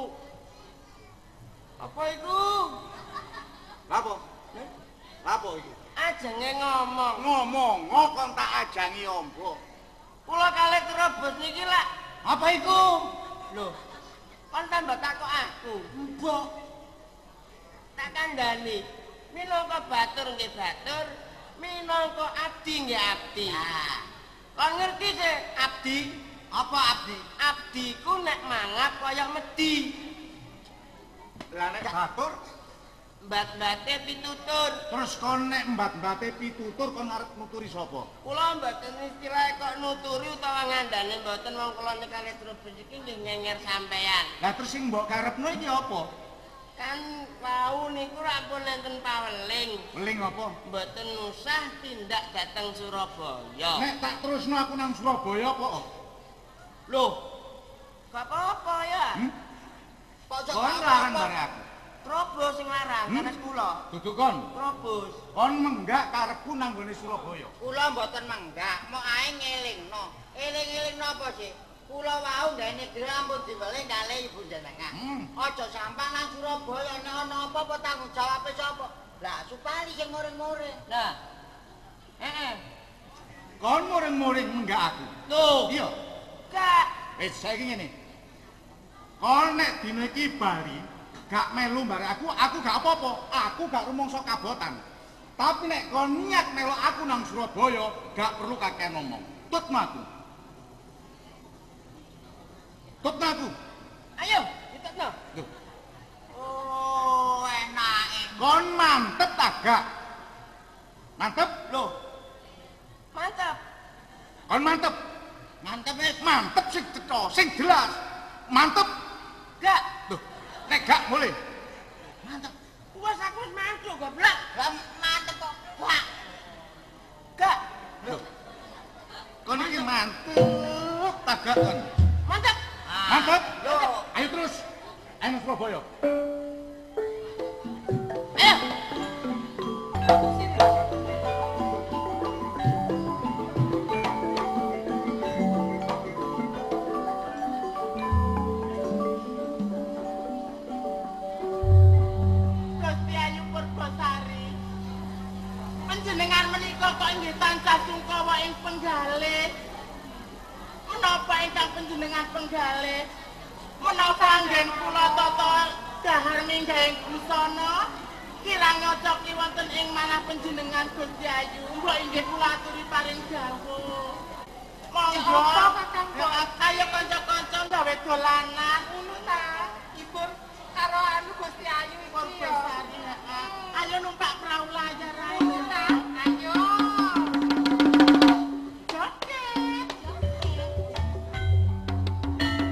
Apa iku? Lapo? Lapo iki? Ajenge ngomong. Ngomong, kon tak ajangi ombo. Kula kalih terobos niki lak. Apa iku? Lho. Kon tambah takok aku. Mbok. Tak kandhani. Minangka batur nggih batur, minangka abdi nggih abdi. Nah, Kon ngerti sih abdi? apa abdi? Abdi ku nek mangap kaya medi. Lah nek batur Mbat-mbate pitutur. Terus kon nek mbat-mbate pitutur kon arep nuturi sapa? Kula mboten istilah kok nuturi utawa ngandane mboten wong kula nek kalih Trubus iki nggih ngenger sampean. Lah terus sing mbok karepno iki apa? Kan wau niku rampun enten paweling. Weling apa? Mboten usah tindak dateng Surabaya. Nek tak terusno aku nang Surabaya kok. Loh. Gak apa-apa ya. Kon larang bare aku. Trobos sing larang sanes kula. Dudu kon. Trobos. Kon menggak karepku nang gone Surabaya. Kula mboten menggak, mau ae ngelingno. Eling-eling napa sih? Kula wau ndene ampun diweling kalih ibu jenengan. Aja sampah nang Surabaya nek ana apa-apa tanggung jawabe sapa? Lah supali sing muring-muring. Nah. Kon muring-muring menggak aku. Tuh. Iya. Gak. Wis saiki ngene. Kon nek dina iki bali gak melu bare aku gak apa-apa. Aku gak rumangsa kabotan. Tapi nek kon niat melok aku nang Surabaya, gak perlu kakek ngomong. Tutno aku. Tutno aku. Ayo, ditutno. Loh, Oh, enake. kon mantep ta gak? Mantep? Loh. Mantap. Kon mantep. Mantep wis. Mantep sing cetha, sing jelas. Mantep. Gak. Loh, nek gak boleh. Mantep. Wes aku wis mantuk goblok. Lah mantep kok. Wah. Gak. Loh. Kon iki mantep ta gak kon? Mantap. Mantep. Loh. Ayo terus. Ayo nang Surabaya. Ayo. Gusti Ayu Purbasari. Panjenengan menika kok inggih tansah sungkawa ing penggalih. Menapa ingkang panjenengan penggalih? Menapa anggen kula tata dahar minggahing busana kirang nyocoki wonten ing manah panjenengan Gusti Ayu. Mbok inggih kula aturi paring dawuh. Monggo. Ayo kanca-kanca gawe dolanan ngono ta. Ibu karo anu Gusti Ayu iki. Purbasari. Ayo numpak prau layar ae. Ayo. Joget.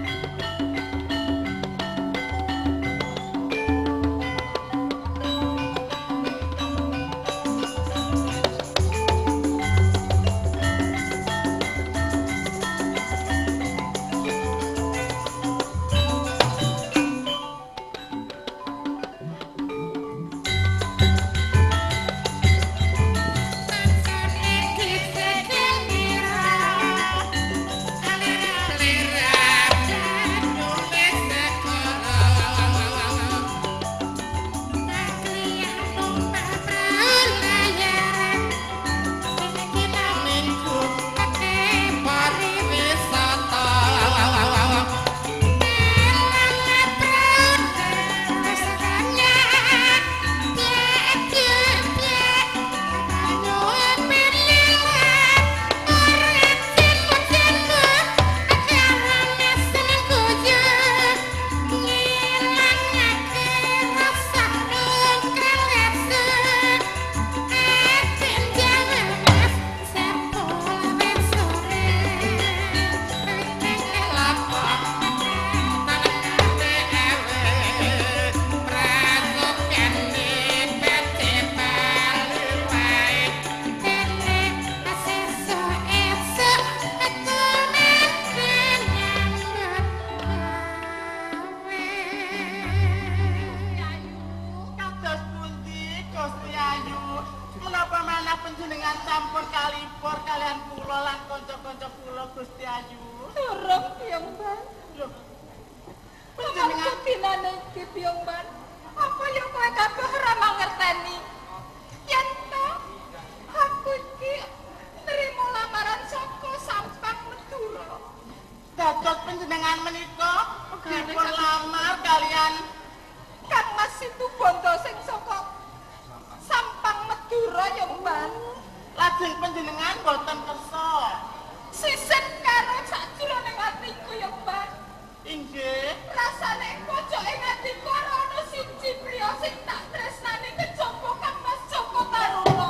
maca kula Gusti Ayu. Durung Piyong Ban. Lho. Panjenengan dinane iki Piyong Ban. Apa ya kowe kabeh ora mangerteni? Yen to aku iki nrimo lamaran saka Sampang Madura. Dados panjenengan menika dipun lamar kalian Kang Mas Situbondo sing saka Sampang Madura ya Ban. lajeng panjenengan boten kersa. Sisen karo sajroning atiku ya Ban. Inggih. Rasane pojok ing atiku ora ana siji priya sing tak tresnani kejaba Kang Mas Joko Taruna.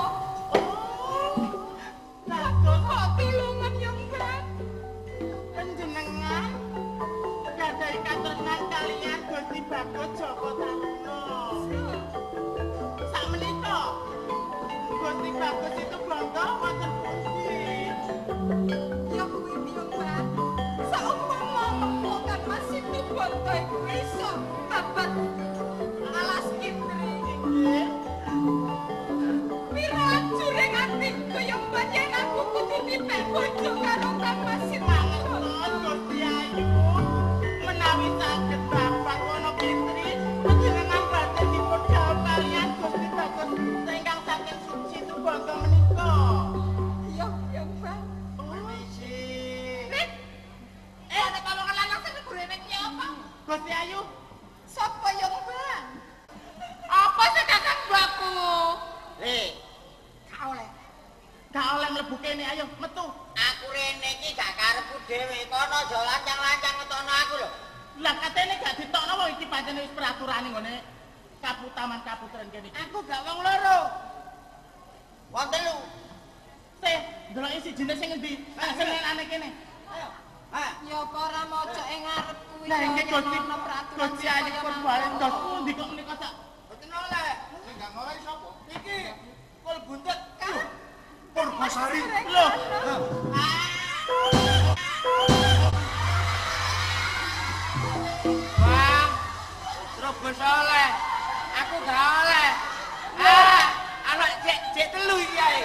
Dados Kok tulungan ya Ban. panjenengan gadahi katresnan kalian Gusti Bagus Joko Taruna. Sakmenika Gusti Bagus itu bangga wonten pundi? Ya kuwi Piyong Ban. Saumpama mengko Kang Mas Situbondo iku iso babat alas kitri. Inggih. Pira juring atiku ya Ban yen aku kudu dipek bojo karo Kang Mas Situbondo. Mangertos Gusti Ayu. Menawi saged bapak Wonokitri, panjenengan badhe dipun dhawuh kalian Gusti Bagus ingkang saking suci Subangga menika. Iya, Piyong Ban. Permisi. Nek ana kalongan lanang sing gurene ki apa? Gusti Ayu, Sapa Yung Ban? Apa sing kakang mbakku? Gak oleh. gak oleh mlebu kene, ayo metu. Aku rene iki gak karepku dhewe, kono aja lancang-lancang ngetokno aku lho. Lah katene gak ditokno wong iki pancen wis peraturane nggone Kaputaman Kaputren kene iki. Aku gak wong loro. Wong telu. Sih, ndeloki sijine sing endi? Sing enane kene. Ayo. Ha. Ya apa ora maca ing ngarepku Lah ya, iki yen Gusti ana peraturan Gusti sing Ayu kaya pun mangkono. balen dos pundi kok menika sak. Boten oleh. Sing gak ngoleh sapa? Iki kul buntut. Purbasari. Lho, Bang. Terus oleh. Aku gak oleh. Anak cek telu iki ae.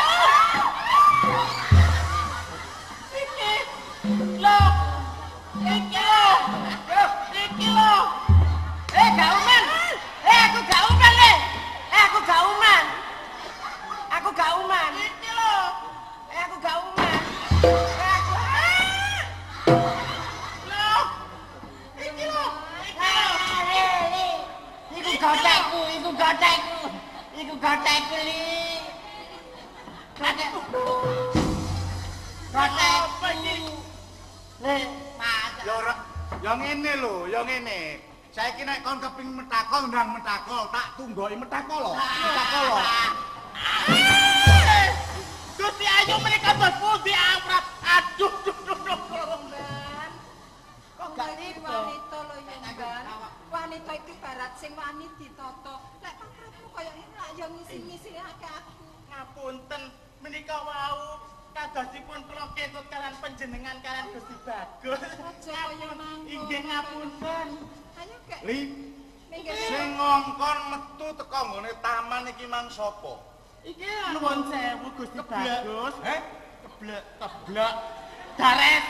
iki. Lho. Iki lho. Iki lho. Gak uman. Aku gak uman le. Aku gak uman. Aku gak uman. Iki lho. Aku gak uman. Aku Lho. Iki lho. Iku gotekku, iku gotekku. Iku gotekku li. Gotekku. Apa iki? Le, mas. Ya ngene lho, ya ngene. Saiki nek kon kepengin metakol ndang metakol, tak tunggoki metakol lho. Metakol lho. Gusti Ayu menika bos pundi amrat. Aduh, duh. Ban. Kok gak wanita lho Yung Ban. Wanita iki barat sing wani ditata. Lek pakrapmu kaya ngene lak yo ngisi-ngisinake aku. Ngapunten, menika wau kadosipun kula ketut kalian panjenengan kalian Gusti Bagus. Aja kaya mangkono. Inggih ngapunten. Ayo gek. Li, Minggir. sing ngongkon metu teko nggone taman iki mang sapa? Iki nuwun sewu Gusti Bagus. Keblek. Dares.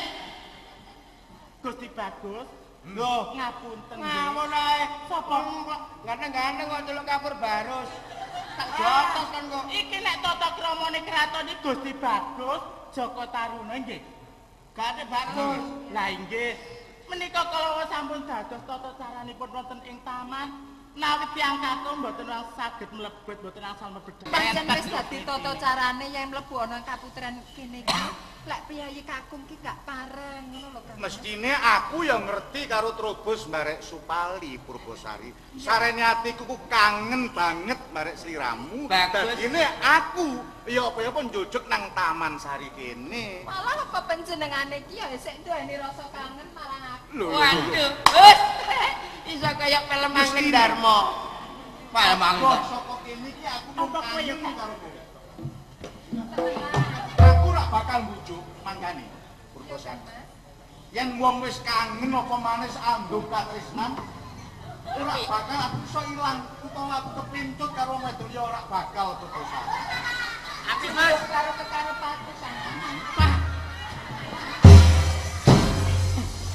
Gusti Bagus. Lho, Ngapunten. Ngawon ae. Sapa? Ganteng-ganteng kok celuk kapur barus. Tak jotos kan kok. Iki nek tata kramane kraton iki Gusti Bagus Joko Taruna nggih. Gate bagus. Lah inggih. Menika kala sampun dados tata caranipun wonten ing taman, nawi tiyang kakung mboten saged mlebet, mboten angsal mlebet. Pancen wis dadi tata carane yen mlebu ana kaputren kene iki. Lek piyayi kakung ki gak pareng ngono lho Kang. mestine aku ya ngerti karo Trobos Marek Supali Purbasari. Sarene atiku ku kangen banget marek sliramu. Bagus. Dadine aku ya apa-apa njujug nang Taman Sari kene. Malah apa panjenengane iki ya sik duweni rasa kangen marang aku. Lho. Waduh. Wes. Iso kaya film Angling Darmo. Film Kok Angling. saka kene iki aku mau Apa kowe ya, kangen Kak? karo kowe. Tenang. Aku rak bakal mbujuk mangkane Purbasari. Yen wong wis kangen apa maneh ambung katresnan, ora bakal aku iso ilang utawa aku kepintut karo wong wedok ya ora bakal Purbasari. Tapi Mas, Karo kekarepanku Kang. Pak,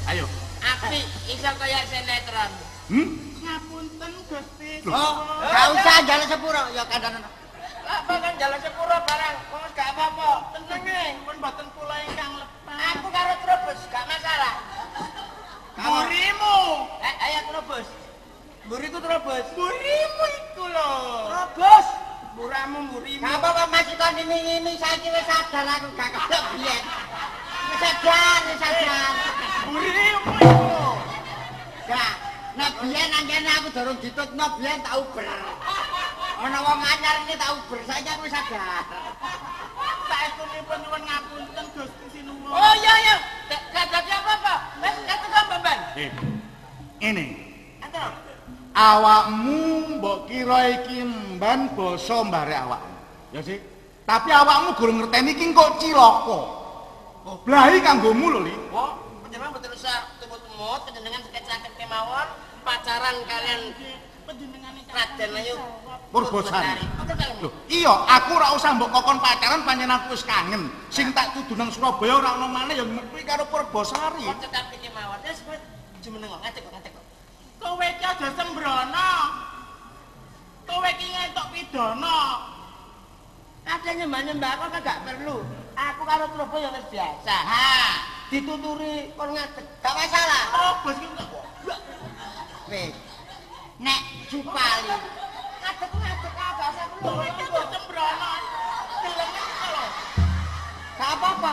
Ayo. Apik iso kaya sinetron. Ngapunten Gusti. Oh, gak usah njaluk sepuro ya kandhane. Apa kan jalan sepuro barang, kok gak apa-apa. Tenenge, Pun mboten kula ingkang lepas. aku karo Trobus gak masalah. Burimu. Ayo Trobus. Buriku Trobus. Burimu iku lho. Trobus. Buramu burimu. Gak apa-apa masih kon ini saiki wis sadar aku gak kaya biyen. Wis sadar. Burimu iku lho. Gak, nek biyen anjene aku durung ditutno biyen tak uber. Ana wong anyar iki tak uber, saiki aku wis sadar. Saestunipun nyuwun ngapunten Gusti Sinuwun. Oh iya. Gak dadi apa-apa. Wes gak tukang Bamban. Ini. Antara. Awakmu mbok kira iki mban basa mbare awakmu. Ya sih. Tapi awakmu gurung ngerteni iki kok cilaka. Blahi kanggomu lho, Li. Oh, panjenengan mboten usah tumut-tumut, panjenengan sakit-sakit kemawon, pacaran kalian Panjenengane Raden Ayu Purbasari. Loh, Loh, iya, aku ora usah mbok kokon pacaran pancen aku wis kangen. Sing tak tudu nang Surabaya ora ono maneh ya kuwi karo Purbasari. kok cekak kemawon. Wis kowe jumeneng kok, ngadeg kok. kowe iki aja sembrono. Kowe iki ngentuk pidana. Ada nyembah-nyembah kok gak perlu. Aku karo Surabaya wis biasa. Ha, dituturi kon ngadeg. Gak masalah. Trobus iki kok. Wis. Nek Supali Ngadeg gak usah perlu. Kowe iki aja sembrono. Delenge iki lho. gak apa-apa.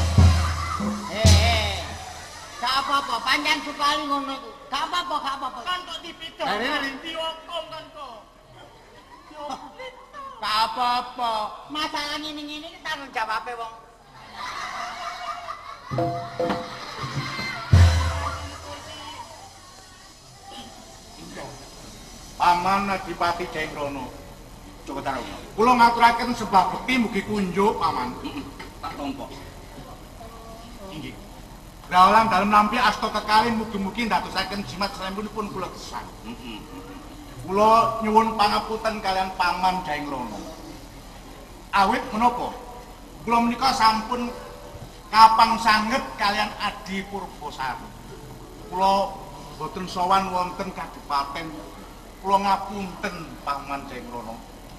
Gak apa-apa, pancen Supali ngono iku. Gak apa-apa. Kan kok dipidana. Hari. Dihukum kan kok. Gak apa-apa. Masalah ngene-ngene iki tanggung jawabe wong. Paman Adipati Jayrono. Coba taruh. Kula ngaturaken sebab bekti mugi kunjuk, Paman. Tak tompo. Inggih. Dalam nampi asta kekalih mugi-mugi ndadosaken jimat salempunipun kula gesang. Kula nyuwun pangapunten kalian Paman Jayrono. Awit menapa? Kula menika sampun kapang sanget kalian Adi Purbasari. Kula boten sowan wonten kadipaten. Kula ngapunten Paman Jayrono.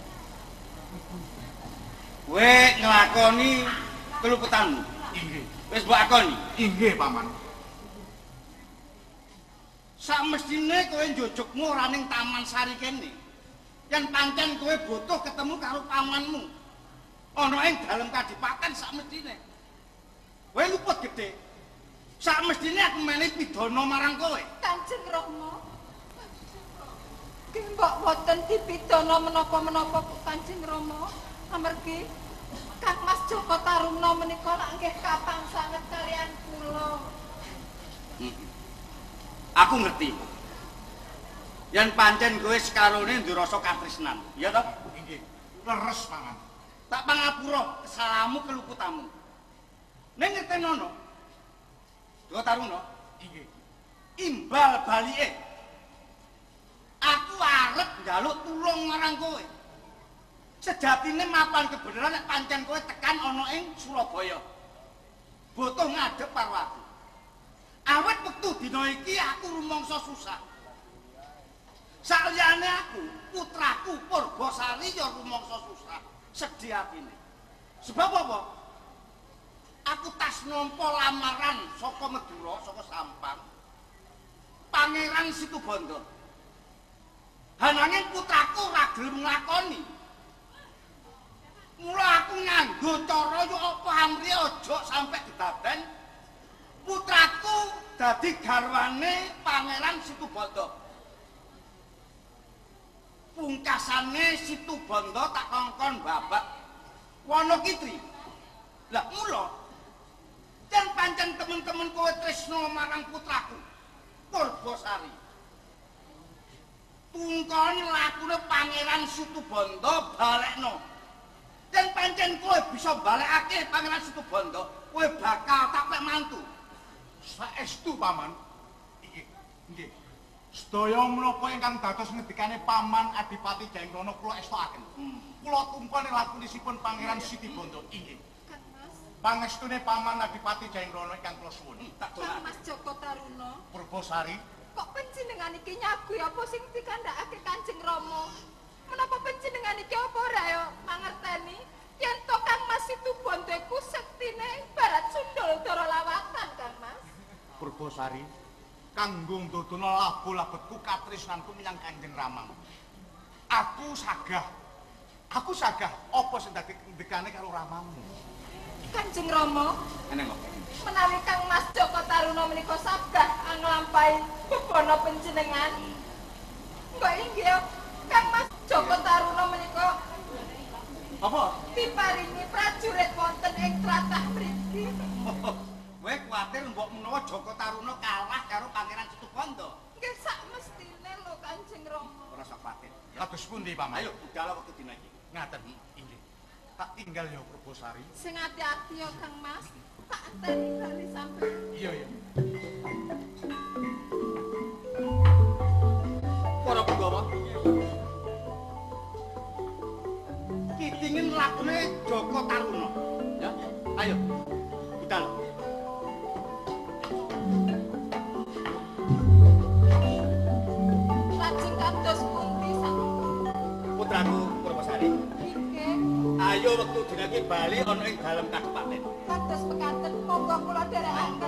Kowe nglakoni kelupetanmu. Inggih. Wis mbok akoni. Inggih, Paman. Samestine kowe njojogmu ora ning Taman Sari kene. Yen pancen kowe butuh ketemu karo pamanmu. Ana ing dalem kadipaten samestine. Kowe luput gedhe. Samestine aku menehi pidana marang kowe. Kanjeng Rama. Ki mbok boten dipidana menapa-menapa Kanjeng Rama. Amargi Kang Mas Joko Taruna menika lak nggih kapang sanget kalian kula. Aku ngerti. Yen pancen kowe sekarone ndirasa katresnan, ya toh? Inggih. Leres, Paman. Tak pangapura kesalahanmu keluputanmu. Ning ngertenono. Joko Taruna, Inggih. imbal balike. Aku arep njaluk tulung marang kowe. Sejatine mapan kebenaran nek pancen kowe tekan ana ing Surabaya. Butuh ngadhep karo aku. Awit wektu dina iki aku rumangsa susah. Saliyane aku, putraku Purbasari ya rumangsa susah, sedih atine. Sebab apa? Aku tas nampa lamaran saka Madura, saka Sampang. Pangeran Situbanda. Hananging putraku ora gelem nglakoni. Mula aku nganggo cara yo apa amri aja sampe didaden. Putraku dadi garwane Pangeran Situbanda. Pungkasane Situbanda tak kongkon babak Wonokitri. Lah mula jan pancen temen-temen kowe tresna marang putraku Purbasari. Tungkoni lakune Pangeran Situbanda balekno. Jan pancen kowe bisa balekake Pangeran Situbanda, kowe bakal tak pek mantu. Saestu, Paman. Inggih. Nggih. Sedaya menapa ingkang dados ngedikane Paman Adipati Jayrono kula estokaken. Kula tumpani lakunisipun Pangeran Situbanda. Inggih. Kang Mas. Pangestune Paman Adipati Jaingrono ingkang kula suwun. Tak Kang dolak. Mas Joko Taruna, Purbasari, kok panjenengan iki nyaguh apa sing dikandhakake Kanjeng Rama? Menapa panjenengan iki apa ora ya mangerteni yen to Kang Mas itu bondeku sektine barat sundul dara lawatan Kang Mas. Purbasari, kanggo ndodono labu-labetku katresnanku menyang Kanjeng Rama. Aku sagah apa sing dadi ndekane karo ramamu. Kanjeng Rama, Eneng kok. menawi Kang Mas Joko Taruna menika sagah nglampahi bebana panjenengan. Engko inggih Kang Mas Joko Taruna menika Apa? diparingi prajurit wonten ing tlatah mriki. Kowe kuwatir mbok menawa Joko Taruna kalah karo Pangeran Situbondo. Nggih sak mestine lho Kanjeng Rama. Ora usah kuwatir. Kados pundi, Paman? Ayo budal wektu dina iki. Ngaten, inggih. Tak tinggal ya Purbasari. Sing ati-ati ya Kang Mas. Tak enteni bali sampe. Iya, iya. Para Punggawa. Kidingin lakune Joko Taruna. Ya, ayo. Budal. Lajeng kados pundi sak Putraku Purbasari. nggih. Ayo wektu dina iki bali ana ing dalem kabupaten. Kados pekaten monggo kula dherekaken.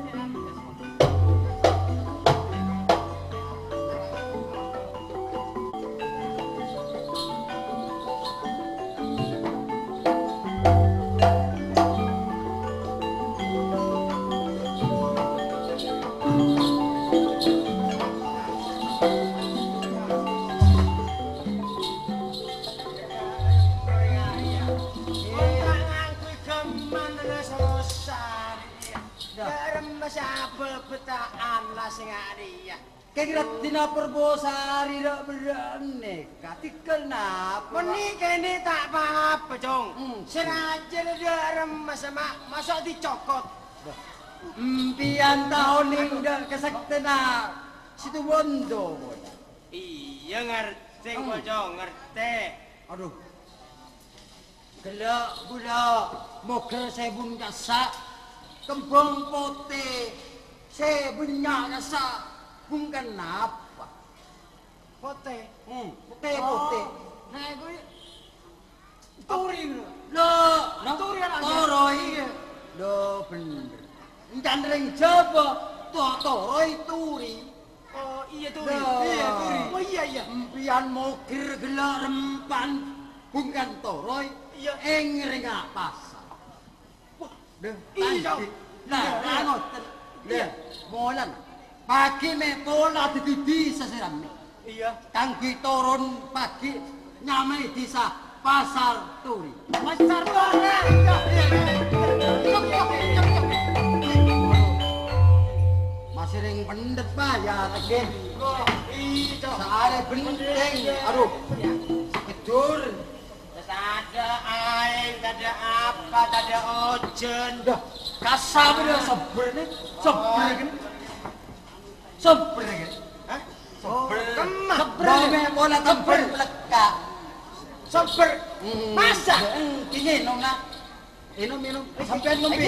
Kira dina Purbasari rak berane, katikel napa? Meni kene tak apa-apa, Jong. Senajan dia remes masuk dicokot. Impian tahun ning dak kesaktena Situbondo. Iya ngerti kok, Jong, ngerti. Aduh. Gelak bula moga sebun kasak kembang pote sebenyak kasak bukan apa. Pote. Pote. Nah, iku Turi lho, turi toroi. Lho bener. Candring jaba toroi turi. oh iya turi. Iya, turi. Oh iya. Impian mokir gelak rempan bukan toroi. Iya. Ing ring pasar. Deh, Iya. Lah, ngoten. Iya, molan. Pagi me pola dididi sesirame. Iya. Kangge turun pagi nyamai desa Pasar Turi. Pasar Turi. Masih ring pendet bayar lagi. Oh, iya. Saare benteng. Aduh. Kedur. Terus ada aing, ada apa, ada ojen. Dah, kasar dia seber nih. Seber kan. Seber kan. Hah? Kemah. Bawa bola temper leka. Sober. Masa? Ini nona. Minum. Sampai ngombe.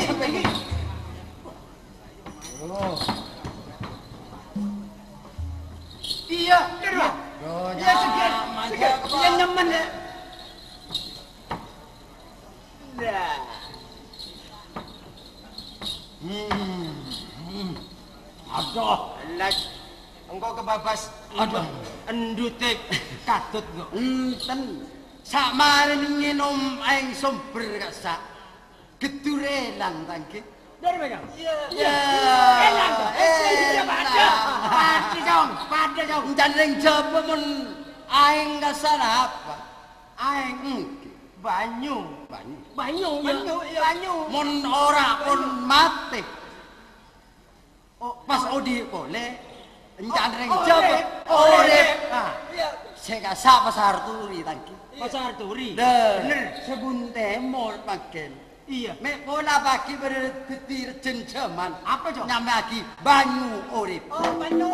Oh. Iya, iya. Iya, segar. Iya, nyaman ya. Nah. Aduh. Lah, engkau kebabas. Aduh. Endutik katut kok. Enten. Sakmare nginum aing sumber kasak. Gedurelan tangki. Dari mana? Ya. Enak. Pada dong. Jandring jaba mun aing kasar apa? Aing Banyu. banyu. Banyu. Mun ora pun mati. Oh, pas odi boleh. Jandring jaba urip. Sing kasak Pasar Turi tangki. Pasar Turi. Bener. Sebun temol makin. Iya. Mek pola pagi berdeti jenjaman. Apa, Cok? Nyampe lagi banyu urip. Oh, banyu.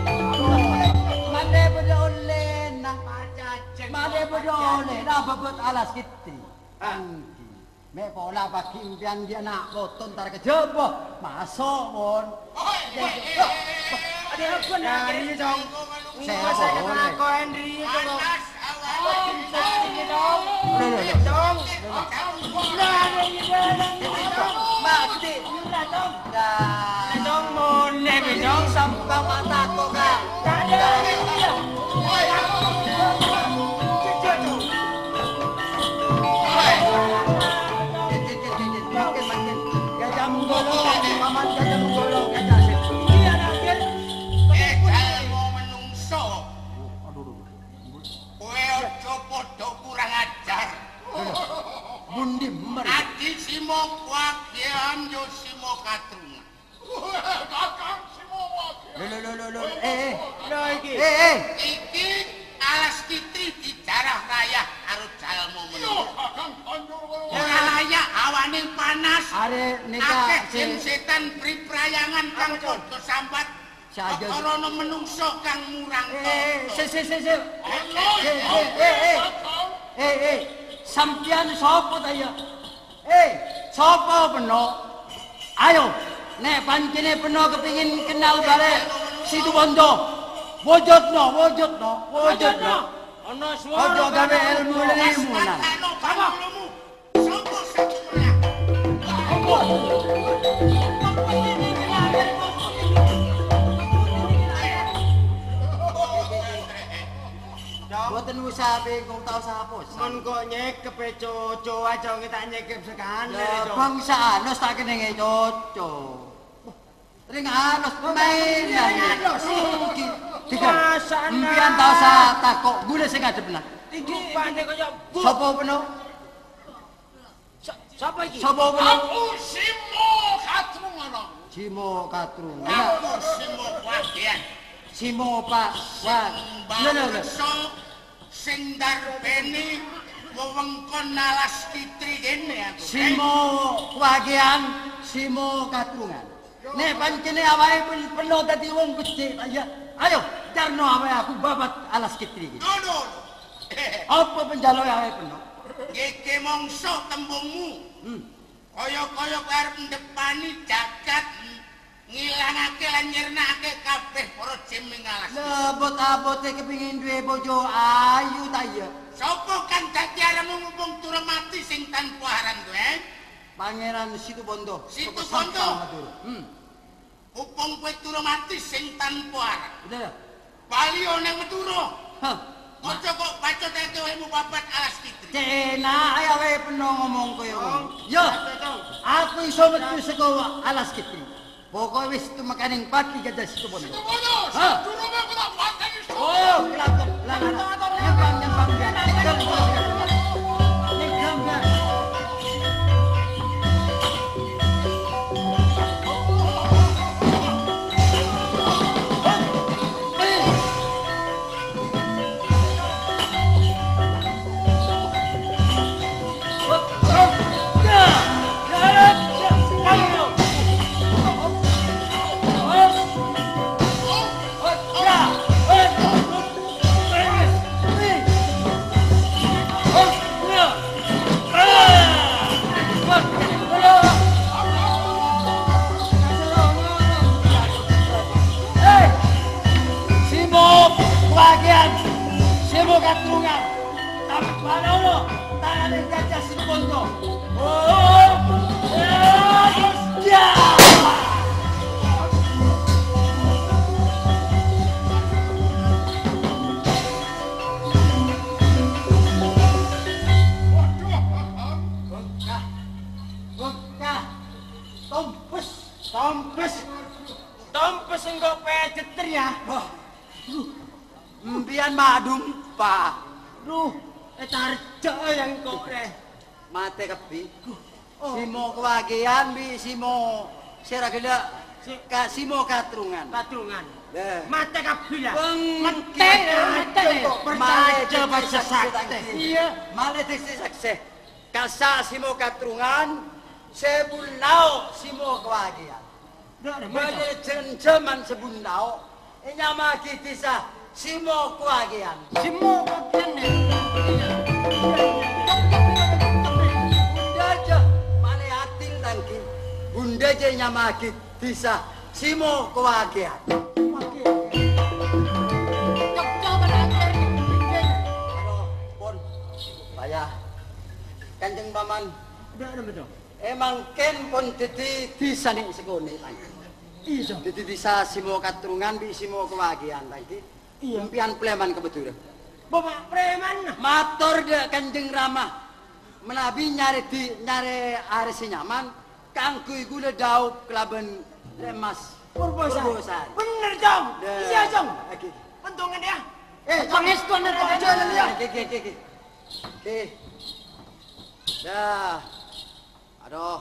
Made bedole nah. Made bedole nah bebet alas kitri. Mek pola pagi impian dia nak potong tar kejaba. Masuk, Mon. Ada apa nih, Dong? Saya kena kok Henry itu kok. Dong. Mbak, gede. Dong, mulai dong sampai mata kok, Kak. Bundi mer. Adi simo wagian yo simo katrungan. Kakang simo wagian. Lo. Iki. Iki alas kitri dijarah raya karo jalmu menung. Ora layak awane panas. Are nika akeh jin setan priprayangan kang padha sambat. Ana menungso kang murang. Sampeyan sapa ta ya? Sapa peno? Ayo, nek pancene peno kepingin kenal bare Situ Bondo. Wujudno. Ana swara. Aja gawe ilmu-ilmunan. Apa? Sopo sakunya? Boten usah bingung tau sapa. Mun kok nyekep coco aja tak nyekep sekane. Bangsa anus tak kene coco. Ring anus mainan. Tiga. Impian tau sa takok gule sing ngadep nah. Iki pande kaya Sapa peno? Sapa iki? Sapa peno? Aku Simo Katrungan. Simo Katrung. Aku Simo Wagian. Simo Pak. Wah. Lho. Sing darbeni wewengkon alas kitri kene aku. Simo Wagian, Simo Katrungan. Nek pancene awake penuh dadi wong gedhe ya. Ayo, jarno awake aku babat alas kitri iki. Ngono. Apa penjaloke awake penuh? Iki mongso tembungmu. Kaya-kaya arep ndepani jagat ngilangake lan nyernake kabeh para jeming alas. Lebot-abote kepingin duwe bojo ayu ta ya. Sopo kang dadi aremu mumpung turun mati sing tanpa aran kowe? Pangeran Situ Bondo. Situ Bondo. Upung kowe turun mati sing tanpa aran. Udah. Bali nang Madura. Hah. Ojo kok bacot ente ilmu babat alas kitri. Cena ae awake penuh ngomong kaya ngono. Yo. Aku iso metu saka alas kitri. Pokoke wis tumekaning pati Gajah Situ Bondo. Ha. Durunge kok pateni. Oh, kelakon. Nyambang. Simo Katrungan. Tampanono, tangan Gajah Situ Bondo. Ya. Tompes engko pejeter ya. Mbian madum, Pak. Tarjo yang kok Mate kebi. Simo kewagian bi Simo Siragenda Simo Katrungan. Mate kabila. Mate. Coba sesakte. Iya, male diksi sakse. Kasa Simo Katrungan, sebunau Simo kewagian. Male jenjaman sebunau. Nyama desa Simo kewagian. Simo kabene. bunda je nyamaki desa Simo kewagian. Jogja berakhir bikin. Aduh, pun. Bayah. Kanjeng Paman. Betul. Emang ken pun dadi desa ning sekone ta. Iya. Dadi desa Simo Katrungan bi Simo kewagian ta iki. Iya. Impian Pleman kebetulan. Bapak preman. Matur dek Kanjeng Rama. Menabi nyare aresi nyaman kanggo iku le daup kelaben Lemas Purbosari. Bener, Jong. Iya, Jong. Oke. Untungan ya. Pangestu nek jalan ya. Oke. Dah. Aduh.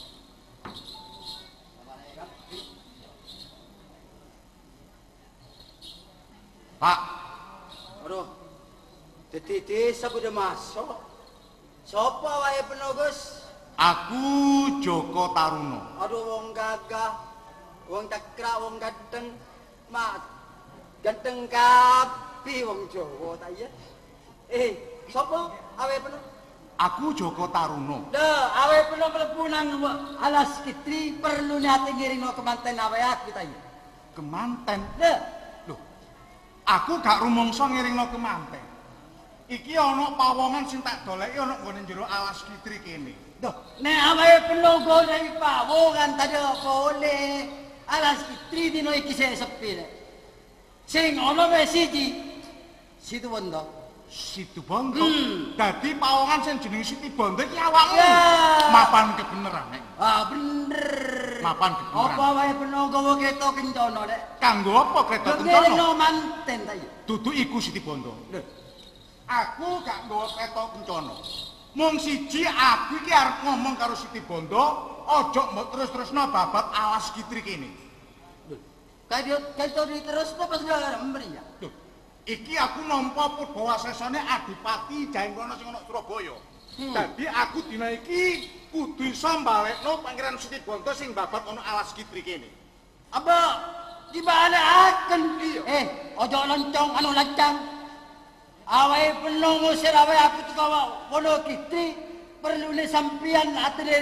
Pak, Aduh. Dadi desa kudu masuk. Sopo wae penogus? aku Joko Taruno. Aduh wong gagah, wong cakra, wong ganteng, mak ganteng kapi wong Jawa ta iya. Sapa awe peno? Aku Joko Taruno. Dah, awe peno mlebu nang alas kitri perlu nate ngirino kemanten awe aku ta iya. Kemanten. Dah, Loh, aku gak rumangsa ngiringno kemanten. Iki ana pawongan sing tak doleki ana nggone njero alas kitri kene. Duh, nek awe peno golek pawongan tadi boleh. Alas kitri dino iki sepi nek. Sing ana wis siji. Situ Bondo. Situ Bondo. Dadi pawongan sing jeneng Siti Bondo iki awakmu. Ya. Mapan kebeneran nek. Ah bener. Mapan kebeneran. Apa wae peno gawa kereta kencana nek. Kanggo apa kereta Ngelingno kencana? manten ta iya. Dudu iku Siti Bondo. Lho. Aku gak nggawa kereta kencana. Mung siji aku iki arep ngomong karo Siti Bondo, aja mbok terus-terusno babat alas kitri kene. Kayak diterusno pas mrene ya. Lho, iki aku nampa Purwasesane Adipati Jaengkono sing ana Surabaya. Dadi aku dina iki kudu iso mbalekno Pangeran Siti Bondo sing babat ana alas kitri kene. Apa dibalekaken? Iya. Aja loncong anu lancang. Awake penuh ngusir awe aku tuh kono kitri perlune sampeyan atene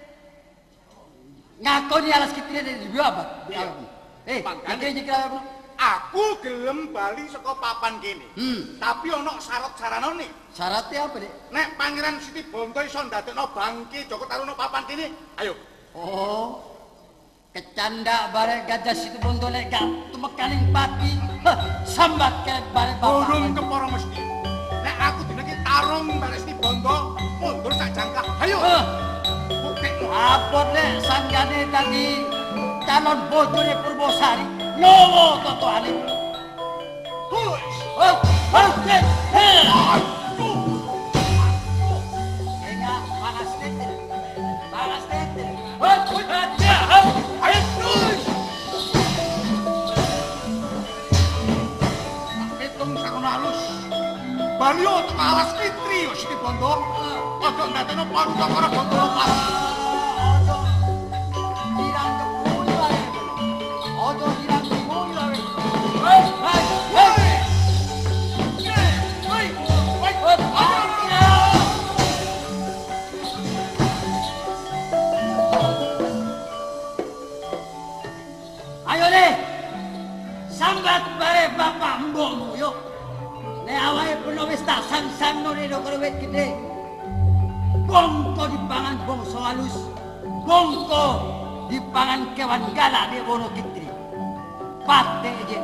ngakoni alas kitri dari apa? Makane jika aku gelem bali saka papan kene. Tapi ana syarat-syaratane. Syaratnya apa, Dik? Nek Pangeran Siti Bondo iso ndadekno bangke Joko Taruno papan kene, ayo. Oh. Kecanda barek gajah Situ Bondo nek gak tumekaning pati. Sambat ke barek bapak. Urung kepara mesti. Nek aku dina iki tarung barek Siti Bondo, mundur sak jangkah. Ayo. Buktekno. Apa nek sanggane dadi calon bojone Purbosari. Nyowo totoane. Hush. Enggak panas tetel. Panas tetel. Hitung sakono halus. Balio tek alas kitri yo Siti Bondo. Aja ndadekno paruta karo Bondo lepas. Ojo hirang kepuyu ae. Ojo hirang kepuyu ae. Ayo deh, sambat bare bapak mbokmu yuk. Nek awake penuh wis tak sang-sangno nek karo wit gede. Bongko dipangan bongso halus. Bongko dipangan kewan galak di Wonokitri. Pate aja.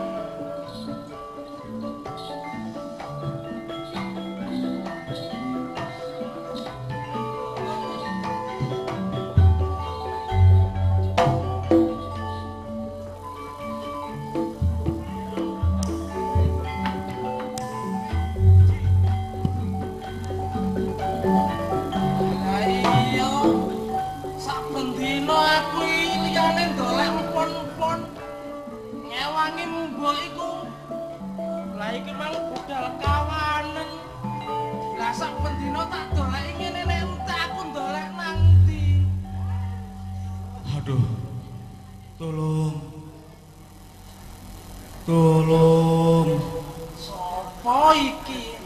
Tolong. Sopo iki?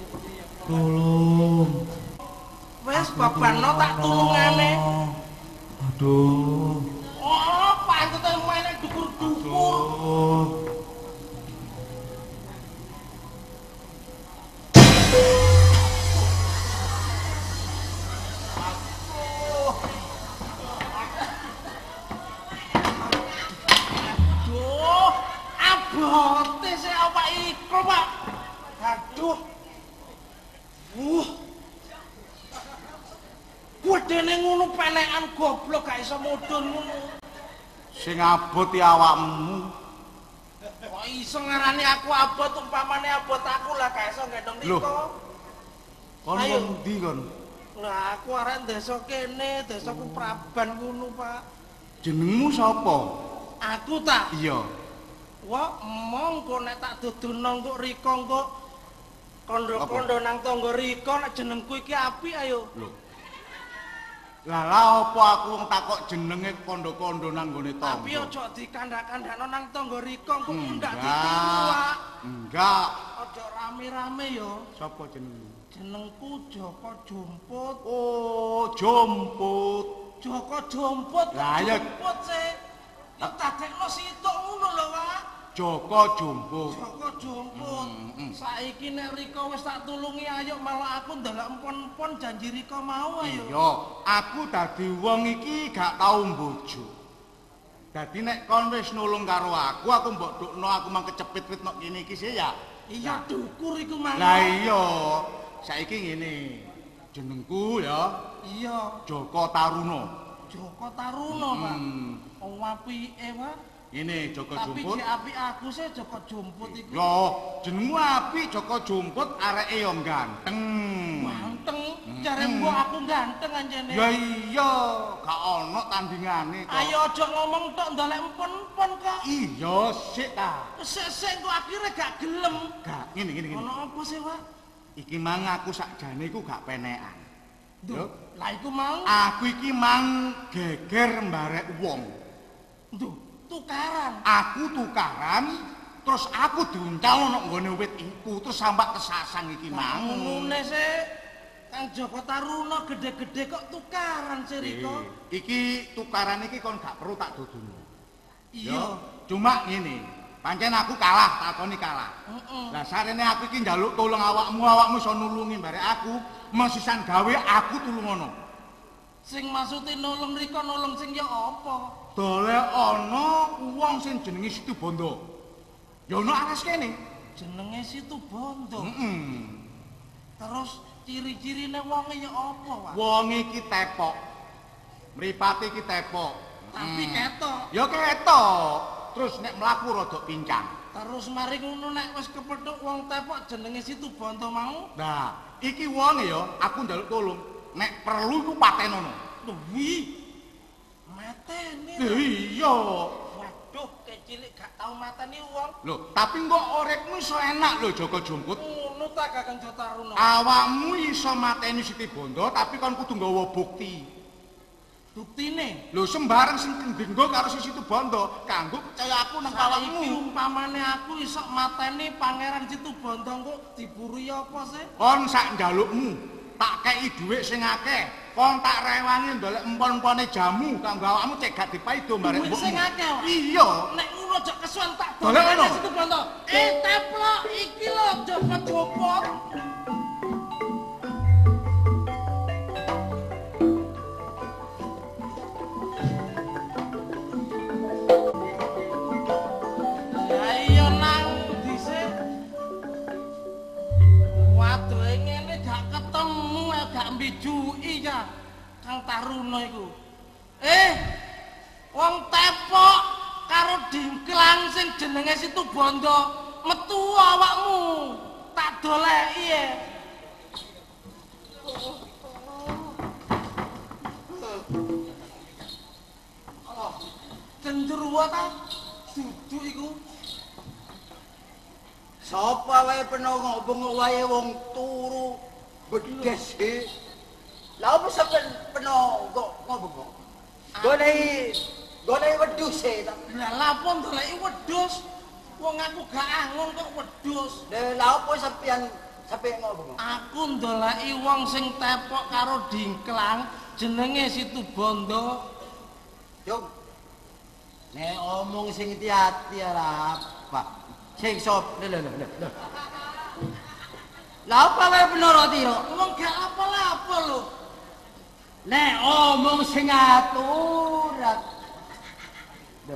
Tolong. Wes babano tak tulungane. Aduh. Oh, pantute main dukur-dukur. Abote sik apa iku, Pak? Aduh. Wedene ngono penekan goblok gak iso mudhun ngono. Sing abot ya awakmu. Kok iso ngarani aku abot umpamane abot aku lah gak iso gendong Niko. Kon wong ndi kon? Lah aku arek desa kene, desaku Praban ngono, Pak. Jenengmu sapa? Aku ta? Iya. Wah, mongko nek tak dudono kok Riko kok kondo-kondo nang tangga Riko nek jenengku iki apik ayo. Lho. Lah lha apa aku wong takok jenenge kondo-kondo nang gone tangga. Tapi aja dikandak-kandakno nang tangga Riko kok ndak ditiru, Pak. Enggak. Aja rame-rame yo. Sapa jenengmu? Jenengku Joko Jomput. Oh, Jomput. Joko Jomput. Lah ya Jomput sih. Ya tadekno sitok ngono lho, Pak. Joko Jomput. Joko Jomput. Saiki nek Riko wis tak tulungi ayo malah aku ndelok empon-empon janji Riko mau ayo. Iya, aku dadi wong iki gak tau mbojo. Dadi nek kon wis nulung karo aku mbok dukno aku mang kecepit-pit nok kene iki sih ya. Iya dukur iku mang. Lah iya, saiki ngene. Jenengku ya. Iya, Joko Taruna. Joko Taruna, Pak. Wong apike, Pak. Ini Joko Tapi Jomput. Tapi apik aku sih Joko Jomput iku. Yo, jenengmu apik Joko Jomput, areke yo ganteng. Ganteng. Jare mbok aku ganteng anjene. Ya iya, gak ono tandingane kok. Ayo aja ngomong tok ndolek empon-empon kok. Iya, sik ta. Sik kok akhirnya gak gelem. Gak, ngene. Ono apa sih, Pak? Iki mang aku sakjane iku gak penekan. Duh, lah iku mau. Aku iki mang geger mbarek wong. Duh, tukaran. Aku tukaran, terus aku diuncal nang nggone wit iku, terus sampak kesasang iki mang. Ngene sih. Kang Joko Taruna gede-gede kok tukaran sih Riko. Iki tukaran iki kon gak perlu tak duduni. Iya. Cuma ngene, pancen aku kalah, takoni kalah. Lah sarene aku iki njaluk tulung awakmu iso nulungi barek aku, mesisan gawe aku tulung ngono. Sing maksude nulung Riko nulung sing ya apa? Dole ana wong sing jenenge Situ Bondo. Ya ono aras kene. Jenenge Situ Bondo. Terus ciri-cirine wonge ya apa, Pak? Wong iki tepok. Mripate iki tepok. Tapi ketok. Ya ketok. Terus nek mlaku rada pincang. Terus mari ngono nek wis kepethuk wong tepok jenenge Situ Bondo mau. Nah, iki wonge ya aku njaluk tulung. Nek perlu iku patenono. Duwi. Mateni. Iya. Waduh, kecilik gak tau mateni wong. Lho, tapi kok uripmu iso enak lho Joko Jomput. Ngono ta Kakang Joko Taruna. Awakmu iso mateni Siti Bondo tapi kon kudu nggawa bukti. Buktine? Lho sembarang sing dinggo karo Situ Bondo kanggo percaya aku nang awakmu. Saiki umpamane aku iso mateni Pangeran Situ Bondo kok diburi apa sih? Kon sak njalukmu tak kei dhuwit sing akeh. Kon tak rewangi ndolek empon-empone jamu kanggo awakmu cek gak dipaido barek mbokmu. Sing akeh. Iya. Nek ngono aja kesuwen tak dolek ngono. Situ Bondo. Teplok iki lho Joko Jomput. Ayo nang dhisik. Waduh ngene gak ketemu gak mbijuki ya Kang Taruna iku. Wong tepok karo dingklang sing jenenge Situ Bondo metu awakmu. Tak doleki e. Cenderuwa ta? Duduk iku. Sapa wae penongok bengok wae wong turu bedes e. Lah opo sampean penongok ngobengok? Golek wedhus e ta. Lah lapon doleki wedhus. Wong aku gak angon kok wedhus. Lah opo sampean ngobengok? Aku ndoleki wong sing tepok karo dingklang jenenge Situ Bondo Cung. Nek omong sing hati-hati ora apa. Sing sop lho. Lah apa wae penara tira? Wong gak apa-apa lho. Nek omong sing aturan. Lho.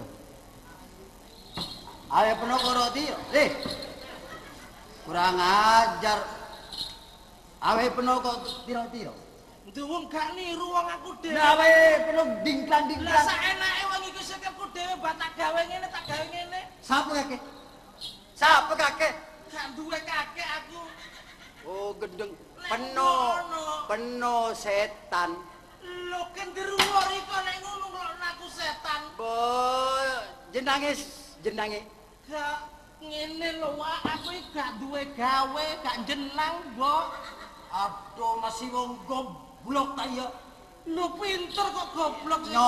Awe penara tira. Kurang ajar. Awe penara tira-tira. Wong gak niru wong aku dhewe. Lah wae penuh dingklan-dingklan. Lah saenake wong iki sikilku dhewe batak gawe ngene tak gawe ngene. Sapa kakek? Sapa kakek? Gak duwe kakek aku. Oh, gendeng penuh setan. Lho genderuwo riko nek ngono nglokno aku setan. Boy, jenenge. Gak ngene lho Wak, aku iki gak duwe gawe, gak jenang, Mbok. Aduh, masih wong goblok ta ya. Lho pinter kok goblok sih.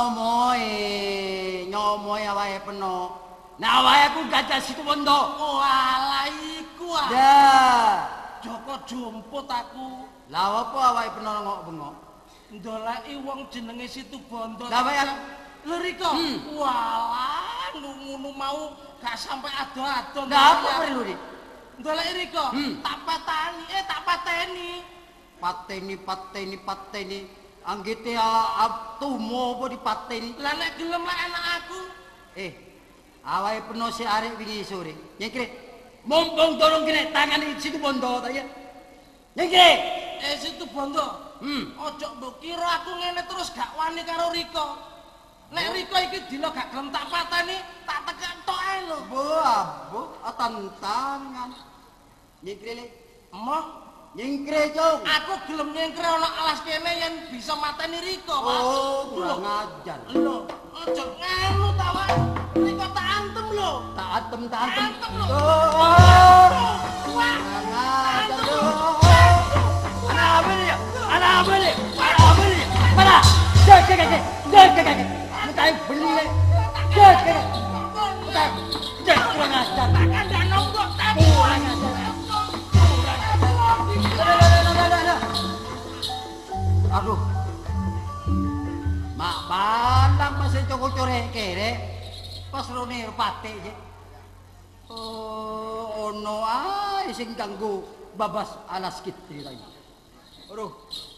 Nyomoe awake penuh. Nah, awake ku gajah situ bondo. Walah iku ah. Ya. Joko jompot aku. Lah apa awake penuh ngok-bengok? Ndoleki wong jenenge Situ Bondo. Lah wae lho Riko. Walah ngono mau gak sampai ado-ado. Lah apa perlu di? Ndoleki Riko, tak pateni. Pateni. Anggite tumo apa dipateni. Lah nek gelem lah anak aku. Awake penuh si arek wingi sore. Nyengkre. Mumpung tolong kene tangani Situ Bondo ta ya. Nyengkre. Situ Bondo. Ojo mbok kira aku ngene terus gak wani karo Riko. Nek Riko iki dina gak gelem tak pateni, tak tekek tok ae lho. Bu, tantangan. Nyengkre le. Emoh, nyengkre, Cung. aku gelem nyengkre ana alas kene yen bisa mateni Riko, Pak. Oh, kurang ajar. Lho, ojo ngelu ta, Pak. Riko tak antem lho. Tak antem. Antem lho. Kurang ajar lho. Anak apa ni? Mana? Cek. Mutai beli. Cek. Kurang ajar. Takkan dak nonggok tapi. Kurang ajar. Aduh. Mak balang masih coko-core kere. Pas rone pate je. Oh, ono ae sing ganggu babas alas kitri lagi. Aduh.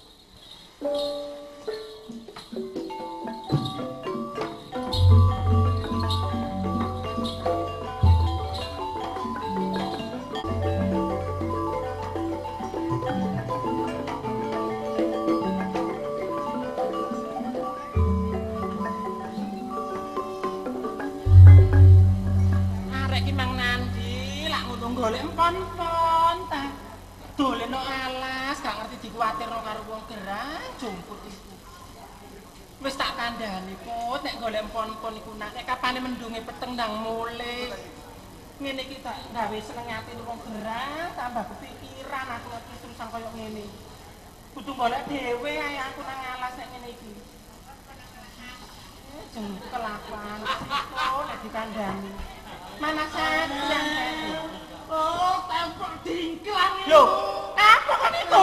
Arek ki mang nandi lak ngono golek empon-pon ta. Doleno alas, gak ngerti dikuwatirno karo wong gerah, jumput iku. Wis tak kandhani, Put, nek golek empon-empon iku nek kapane mendunge peteng ndang mule. Ngene iki tak gawe seneng ati wong gerah, tambah kepikiran aku ngerti terusan koyo ngene. Kudu golek dhewe ae aku nang alas nek ngene iki. Jeng kelakuan kok nek dikandhani. Mana sayang. Oh, tempok dingklang itu. Loh, apa kan itu?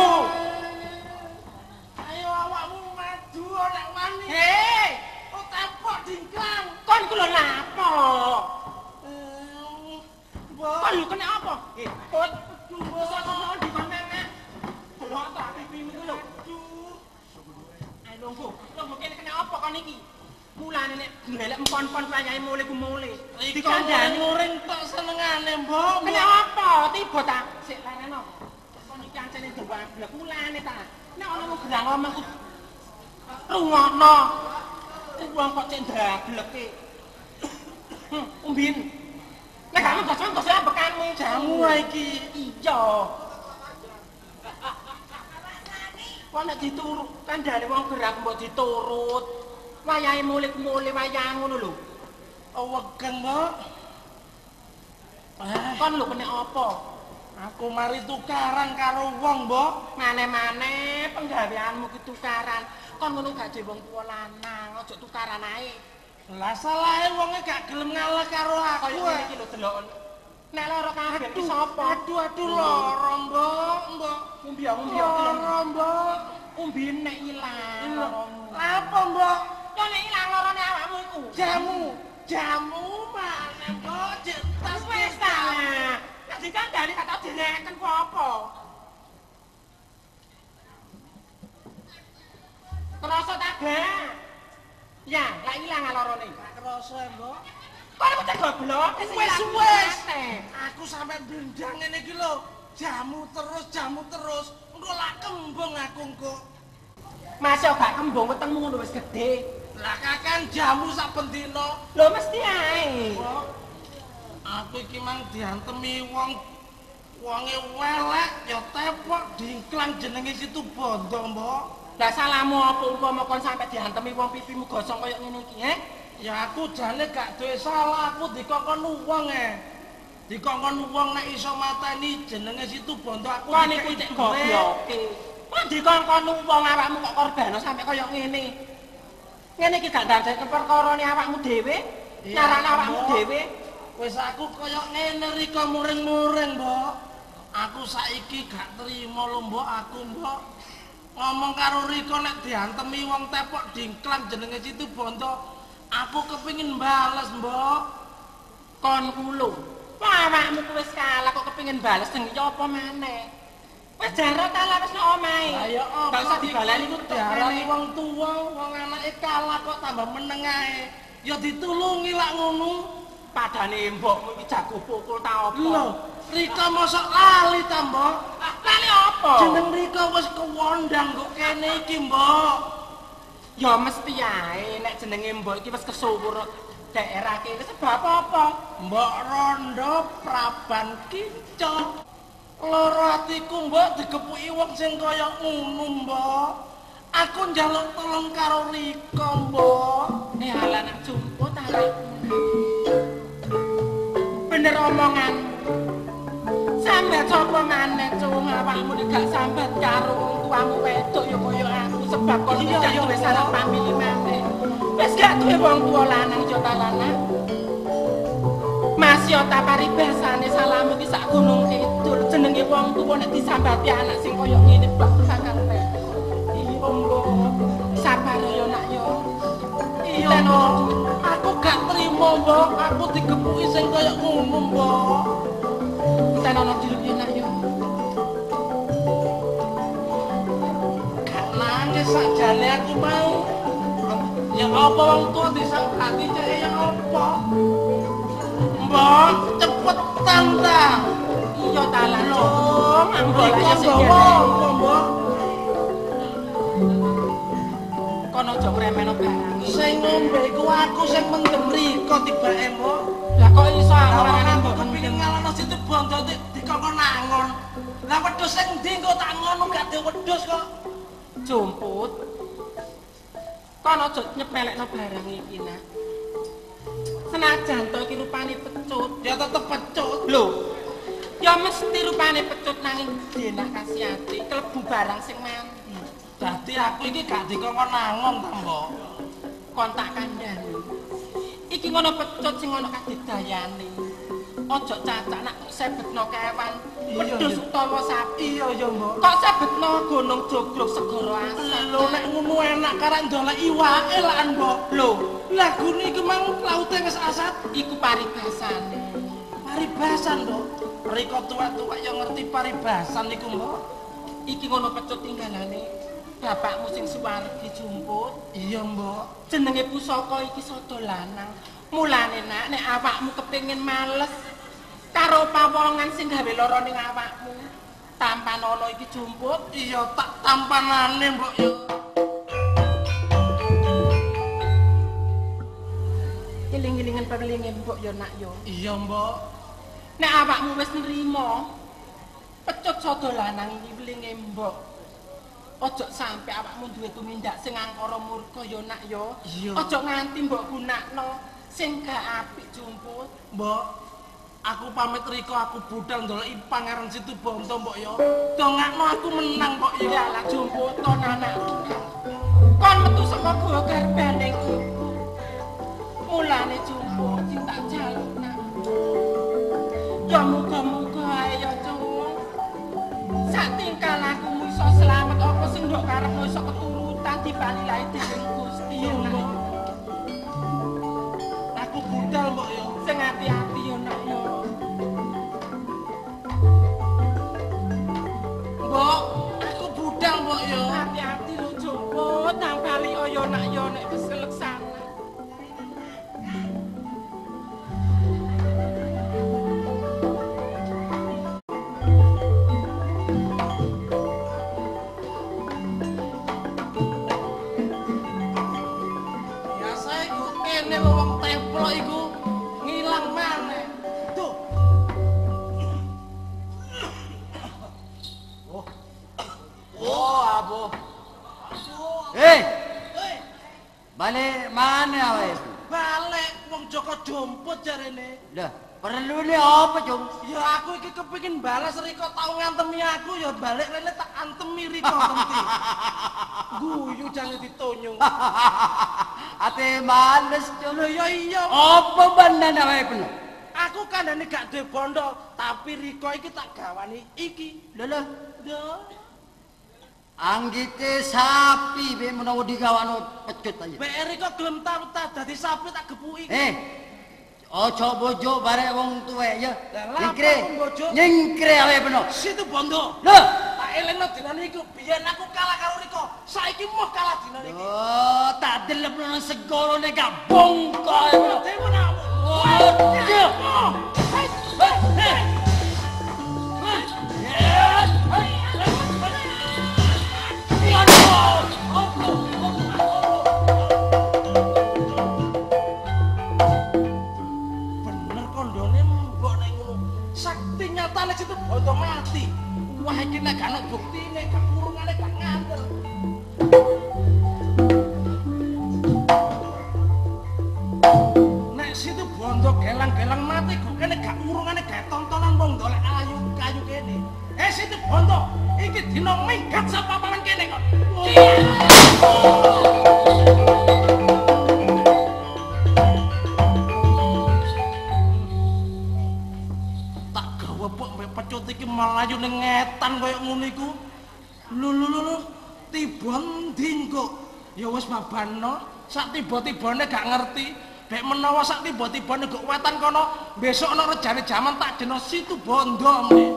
Ayo awakmu maju nek wani. Hei, oh tempok dingklang. Kon ku lho napa? Kon lho kena apa? Pot, bisa ngono di mana? Delok tak pipimu ku lho. Ayo lungguh kene kena apa kon iki? Mulane nek golek empon-empon wayahe mule ku mule. Dikandhani muring tok senengane, Mbok. Kenapa? Tiba ta? Sik laneno. Kon iki kancane dewablek mulane ta. Nek ana wong gerang ngomong ku rungokno. Wong kok cek ndableke. Umbin. Nek kamu gosok apa kamu jamu iki? Iya. Kok nek diturut kandhane wong gerang mbok diturut. Wayahe mulih-mulih wayah ngono lho. Wegen, Mbok. Kon lho kena apa? Aku mari tukaran karo wong, Mbok. Mane-mane penggaweanmu ki tukaran. Kon ngono gak dhewe wong tuwa lanang, aja tukaran ae. Lah salahe wonge gak gelem ngalah karo aku. Kaya ngene iki lho delok. Nek lara kabeh iki sapa? Aduh lara, Mbok. Umbi-umbi lara, Mbok. Umbi nek ilang. Lah apa, Mbok? Yo nek ilang lorone awakmu iku. Jamu mana mbok jelas Wis ta. Nek dikandani gak tau direken apa. Kerasa ta, Gak? Ya, lak ilang lorone. gak kerasa mbok. Kok aku cek goblok? Wis. Aku sampe ndendang ngene iki lho. Jamu terus. Engko lak kembung aku engko. Masih gak kembung wetengmu ngono wis gedhe. Lah kakan jamu saben dina. Lho mesti ae. Mbok, aku iki mang diantemi wonge welek ya tepok dingklang jenenge Situ Bondo, Mbok. Lah salahmu apa umpama kon sampe diantemi wong pipimu gosong kaya ngene iki, Ya aku jane gak duwe salah, aku dikongkon wong Dikongkon wong nek iso mateni jenenge Situ Bondo aku Kon iku cek gobloke. Kok dikongkon wong awakmu kok korbano sampe kaya ngene. Ngene iki gak ndadekake perkarane awakmu dhewe, nyarane awakmu dhewe. Wis aku kaya ngene riko muring-muring, Mbok. Aku saiki gak trimo lho, Mbok, Mbok. Ngomong karo Riko nek diantemi wong tepok dingklang jenenge Situ Bondo. Aku kepingin bales, Mbok. Kon kulo. Wong awakmu wis kalah kok kepengin bales sing ya apa maneh. Wis jarot kalah wis nang omahe. Lah ya apa gak usah dibaleni ku diarani wong tuwa, wong anake kalah kok tambah meneng ae. Ya ditulungi lak ngono. Padane mbokmu iki jago pukul ta apa? Lho, Riko mosok lali ta, Mbok? Lali apa? Jeneng Riko wis kewondang kok kene iki, Mbok. Ya mesti ae nek jenenge mbok iki wis kesuwur daerah kene sebab apa? Mbok Rondo Praban Kinco. Loro atiku, Mbok, digepuki wong sing kaya ngono, Mbok. Aku njaluk tolong karo Riko, Mbok. Ala nak jumpo tarik. Bener omongan. Sambat sapa maneh cung awakmu gak sambat karo wong tuamu wedok ya kaya aku sebab kon iki wis anak famili maneh. Wis gak duwe wong tuwa lanang ya ta lanang. Mas yo ta paribasane salamu iki sak gunung kidul jenenge wong tuwa nek disambati anak sing kaya ngene blak sakare. Iya mbok. Sabar yo nak yo. Iya, Mbok. Aku gak trimo, Mbok. Aku digepuki sing kaya ngono, Mbok. Kita nono dulu ya nak yo. Gak nangis sakjane aku mau. Ya apa wong tua disangkati cek ya apa? Mbok, cepetan ta. Iya ta lah Lho, ambek Riko aja sing bawa kene. apa, Mbok? Kono aja ngremeno barang. Sing ngombe iku aku sing mendem Riko tibake, Mbok. Lah kok iso Lah ora aku kepengin ngalono Situ Bondo dikongkon nangon. Lah wedhus sing ndi engko tak ngono gak de wedhus kok. jumput. Kono aja nyepelekno barang iki nak. Senajan to iki rupane pecut, Ya tetep pecut. lho. Ya mesti rupane pecut nanging denak kasihati klebu barang sing mandi. Dadi aku iki gak dikongkon nangon ta, Mbok. Kontak kandhani. Iki ngono pecut sing ngono kadidayane. Aja cacak nak sebetno kewan, wedhus utawa sapi. Iya ya, Mbok. Kok sebetno gunung jogrok segara asem. Lho nek ngono enak karek ndolek iwake lan, Mbok. Lho, Lagune iki mang laute wis asat. iku paribasane. Paribasan, Mbok. Riko tuwa-tuwa ya ngerti paribasan iku, Mbok. Iki ngono pecut tinggalane bapakmu sing suwargi jumput. Iya, Mbok. Jenenge pusaka iki sada lanang. Mulane nak nek awakmu kepengin males karo pawongan sing gawe lara ning awakmu, tampan ana iki jumput. Iya tak tampanane, Mbok ya. Eling-elingan pagelingan mbok yo nak yo. Iya, Mbok. Nek awakmu wis nrimo pecut sada lanang iki welinge mbok. Aja sampe awakmu duwe tumindak sing angkara murka yo nak yo. Iya. Aja nganti mbok gunakno sing gak apik jumput. Mbok, aku pamit Riko, aku budal ndoleki Pangeran Situ Bondo, Mbok ya. Dongakno aku menang, Mbok ya. Ya lah jumput to anak. Kon metu saka gua garbane iku. Mulane jumput sing tak jaluk nak. Ya muga-muga ae ya cung. Sak tingkah lakumu iso slamet apa sing ndok karepmu iso keturutan dibali lae dening Gusti. Iya, Mbok. budal mbok yo. Sing hati-hati yo nak yo. Mbok, aku budal mbok yo. Hati-hati lho Joko, tampali yo nak yo nek wis keleksan. Kene wong templok iku ngilang maneh. Tuh. Oh, abu. Balik mana awake? Balik wong Joko jompot jarene. Lah, perlune apa, Cung? Ya aku iki kepengin balas Riko tau ngantemi aku ya balik rene tak antemi Riko nanti. Guyu jangan ditonyong. Ate males, Cung. Lho ya iya. Apa bener awake penuh? Aku kandhane gak duwe bondo, tapi Riko iki tak gawani iki. Lho. Lho. Anggite sapi be menawa digawano pecut aja. Be Riko gelem tak dadi sapi tak gepuki. Ojo bojo barek wong tuwek ya. Lah Nyingkre awake penuh. Situ bondo. Lho, tak elingno dinane iku biyen aku kalah karo Riko. Saiki moh kalah dinane iki. Oh, tak delepno segorone gak bongkol. Dewe nak. Bener kondone mbok nek ngono. Sakti nyatane situ bondo mati. Wah iki nek gak ana buktine, gak kurungane gak ngandel. Nek situ bondo gelang-gelang mati kok kene gak urungane gawe tontonan wong golek ayu kayu kene. Situ bondo iki dina minggat sapapalan kene kok. Tak gawe pok mbek pecut iki melayu ning ngetan koyo ngono iku. Lho tiba ndi kok? Ya wis babano, sak tiba-tibane gak ngerti. Bek menawa sak tiba-tibane kok wetan kono, besok ana rejane jaman tak jeno situ bondo mene.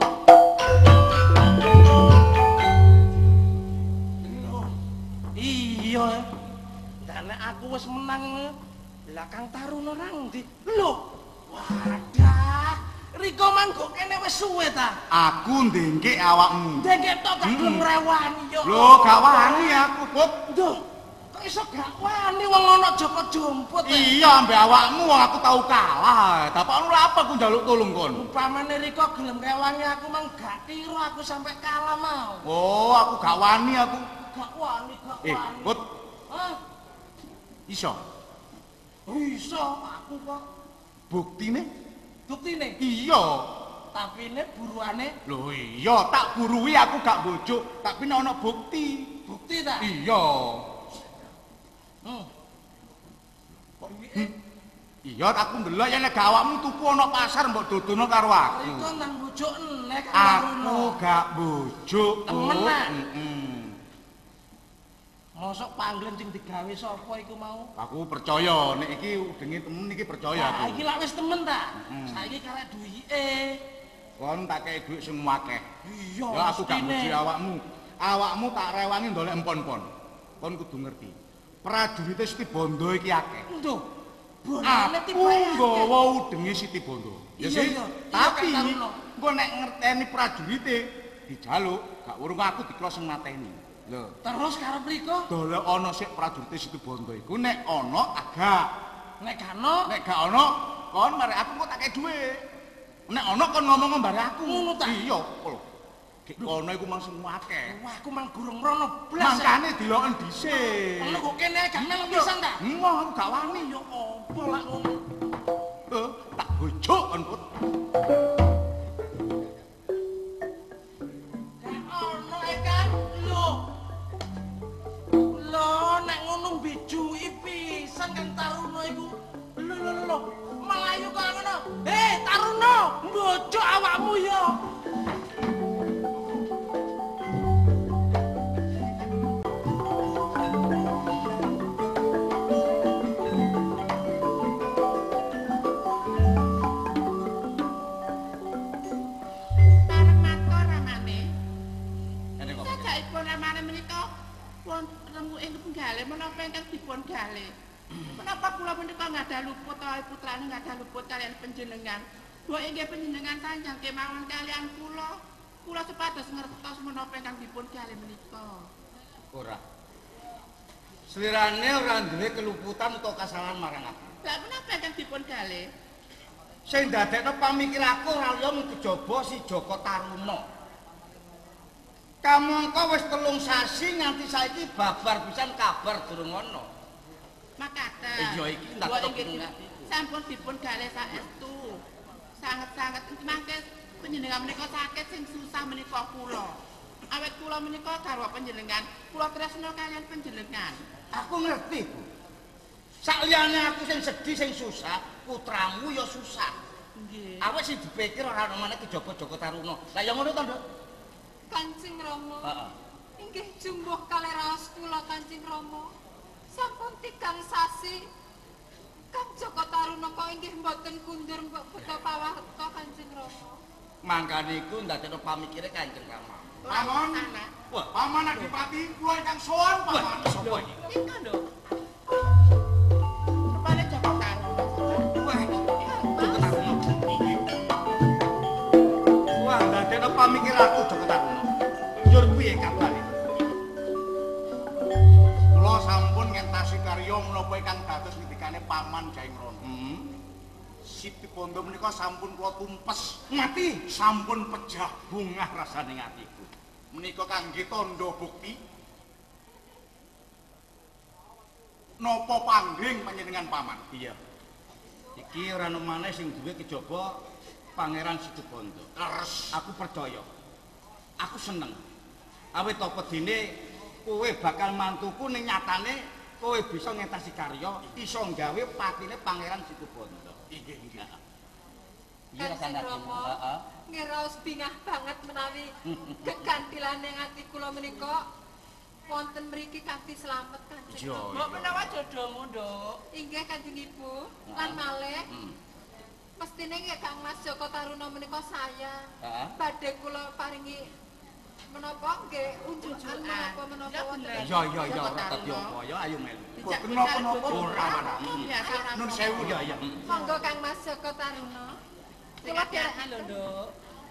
Iya. Dene aku wis menang. Lah Kang Taruna nang ndi? Lho, wadah. Riko manggo kene wis suwe ta? Aku ndengke awakmu. Ndengke tok gak gelem rewani yo. Lho, gak wani aku, Buk. Duh, kok iso gak wani wong ana Joko jompot. Iya, ambek awakmu wong aku tau kalah. Dapak ora apa aku njaluk tulung kon. Upamane Riko gelem rewangi aku mang gak kira aku sampai kalah mau. Oh, aku gak wani aku. Gak wani. Bud. Hah? Iso. Iso aku kok. Buktine? Buktine? Iya. Tapi ini buruane? Loh iya, tak burui aku gak bojuk. Tapi ana bukti. Bukti tak? Iya. Iya, aku ndelok yen nek awakmu tuku ana pasar mbok dodono karo aku. Riko nang bojo enek Aku gak bojuk. Temenan. Mosok panglen sing digawe sapa iku mau? Aku percaya nek iki udenge temen iki percaya aku. Iki lak wis temen ta? Saiki karek duwike. Kon tak kei dhuwit sing akeh. Iya. Ya aku gak muji awakmu. Awakmu tak rewangi ndolek empon-empon. Kon kudu ngerti. Prajurite Siti Bondo iki akeh. Lho, bondone Aku nggawa udenge Siti Bondo. Ya sih. Tapi engko nek ngerteni prajurite dijaluk, gak urung aku diklos sing mateni. Lho, terus karep Riko? Dolek ana sik prajurite Siti Bondo iku nek ana agak. Nek gak ana, kon mari aku kok tak kei dhuwit. Nek ana kon ngomong mbare aku. Ngono ta? Iya, lho. Gek kono iku mang sing akeh. Wah, aku mang gurung rono blas. Mangkane diloken dhisik. Ngono kok kene gak melu pisan ta? Ngoh, aku gak wani Ya apa lak ngono? tak bojuk kon Put. Ono kan lho. Lho nek ngono mbijuki pisan Kang Taruna iku. Lho. Melayu kok ngono. Taruna, mbojok awakmu ya. kalih. Menapa kula menika ngadah luput putrane ngadah luput kalian panjenengan. Mbok inggih panjenengan sanjang kemawon kalian kula. Kula supados ngertos menapa ingkang dipun kalih menika. Ora. Slirane ora duwe keluputan utawa kesalahan marang aku. Lah menapa ingkang dipun kalih? Sing ndadekno pamikir aku ora liya mung kejaba si Joko Taruna. Kamangka wis 3 sasi nganti saiki babar pisan kabar durung ana. Makaten. Iya iki ndak sampun dipun kalih saestu. Sanget-sanget mangke panjenengan menika sakit sing susah menika kula. Awet kula menika garwa panjenengan, kula tresna kalian panjenengan. Aku ngerti, Bu. Sakliyane aku sing sedih sing susah, putramu ya susah. Nggih. Awet sing dipikir ora ana maneh Joko Taruna. Lah ya ngono to, Nduk? Kancing Rama. Heeh. Inggih jumbuh kalih raos kula Kancing Rama. Sampun 3 sasi Kang Joko Taruna kok inggih mboten kundur mbok beto pawarta Kancing Rama. Mangkane iku ndadekno pamikire Kanjeng Rama. Paman. Wah, Paman Adipati kula ingkang sowan, Paman. sapa iki? Iki lho. Rupane Joko Taruna. Wah, Joko Taruna. Wah, ndadekno pamikir aku Joko Taruna. Njur piye kabare? Kula sampun ngentasi karya menapa ingkang dados ngendikane Paman Jaing Rono. Siti Bondo menika sampun kula tumpes Mati. sampun pejah Bungah rasane atiku. menika kangge tandha bukti napa panggring panjenengan Paman. Iya. Iki ora ana maneh sing duwe kejaba Pangeran Situbondo. Leres. Aku percaya. Aku seneng. Awit apa dene kowe bakal mantuku ning nyatane kowe bisa ngentasi karya iso nggawe patine Pangeran Situbondo. Inggih inggih. Iya Kancing rasane. Rama. Heeh. Nggih raos bingah banget menawi kegantilane ati kula menika wonten mriki kanthi slamet Kancing Iya, Rama. Mbok menawa jodohmu, Nduk. Inggih Kanjeng Ibu, lan malih Hmm. mestine nggih Kang Mas Joko Taruna menika saya Heeh. badhe kula paringi menapa nggih unjukan menapa Ya, wonten. bener. Iya iya iya Joko ora dadi Taruna. apa ya ayo melu. Boten napa-napa Ora ana. Biasa ora. Nun sewu Iya iya. Monggo Kang Mas Joko Taruna. Sing ati-ati lho, Nduk.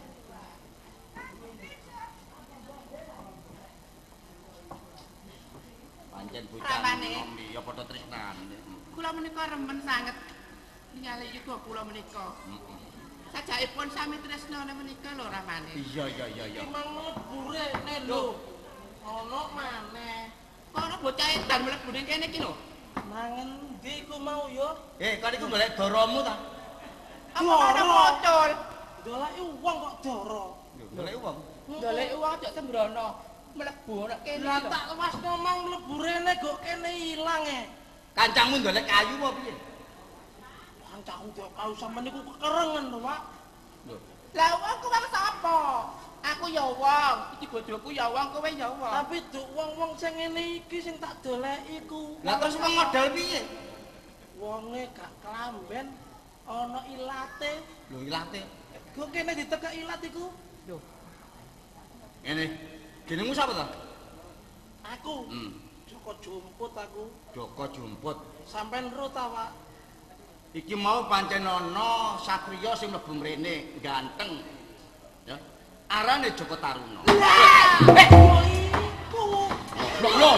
Pancen bocah Ramane. nom ya padha tresnane. Kula menika remen sanget ningali yuga kula menika. Sajakipun sami tresnane menika lho ramane. Iya iya iya iya. Mang mlebure ne lho. Ono maneh. Kok ana bocah edan mlebu ning kene iki lho. Nang endi iku mau ya? Kon iku golek doromu ta? Apa ana mocol? Doleki wong kok doro. Golek wong. Golek uang aja sembrono. Mlebu nek kene Lah iki lho. tak wasno mang mlebure ne kok kene ilang e. Kancangmu golek kayu apa piye? Kancaku kok kau sampean niku kekerengen lho, Pak. Lho. Lah wong kuwi sapa? Aku ya wong, iki bojoku ya wong, kowe ya wong. Tapi duk wong-wong sing ngene iki sing tak doleki iku. Lah terus wong modal piye? Wonge gak klamben ana ilate. Lho ilate. Kok kene ditekek ilat iku? Ngene. Jenengmu sapa ta? Aku Hmm. Joko Jumput aku. Joko Jumput. Sampean ro ta, Pak? Iki mau pancen ana satriya sing mlebu mrene, ganteng. Ya. Arane Joko Taruna. Oh iku. Lho.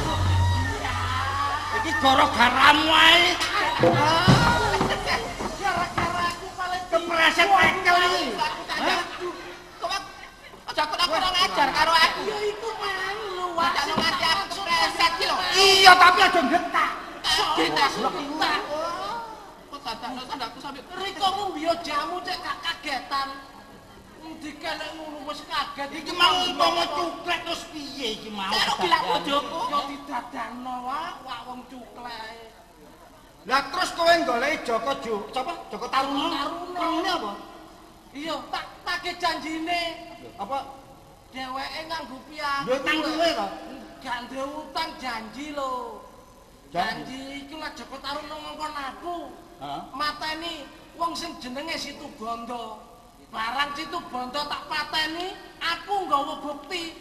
Iki gara-garamu ae. Gara-gara aku paling Kepreset tekel iki. Kowe aja kok aku ora ngajar karo aku. ya iku mang lho, Wak. Aja ngerti aku kepreset iki lho. Iya, tapi aja ngetak. Dites-dites. Kok dadakno sandakku sampe Riko ngombe jamu cek gak kagetan. Endi kene ngono wis kaget Iki mau umpama cuklek terus piye iki mau? Karo gilak bojoku. yo didadakno wak wong cuklek. Lah terus kowe goleki sapa? Joko Taruna. Taruna. Taruna apa? Iya, tak take janjine. Apa? Dheweke nganggupi aku. Duwe utang kowe to? Gak duwe utang janji lho. Janji iki lek Joko Taruna ngongkon aku. Heeh. Mateni wong sing jenenge Situbondo. Barang Situbondo tak pateni, aku nggawa bukti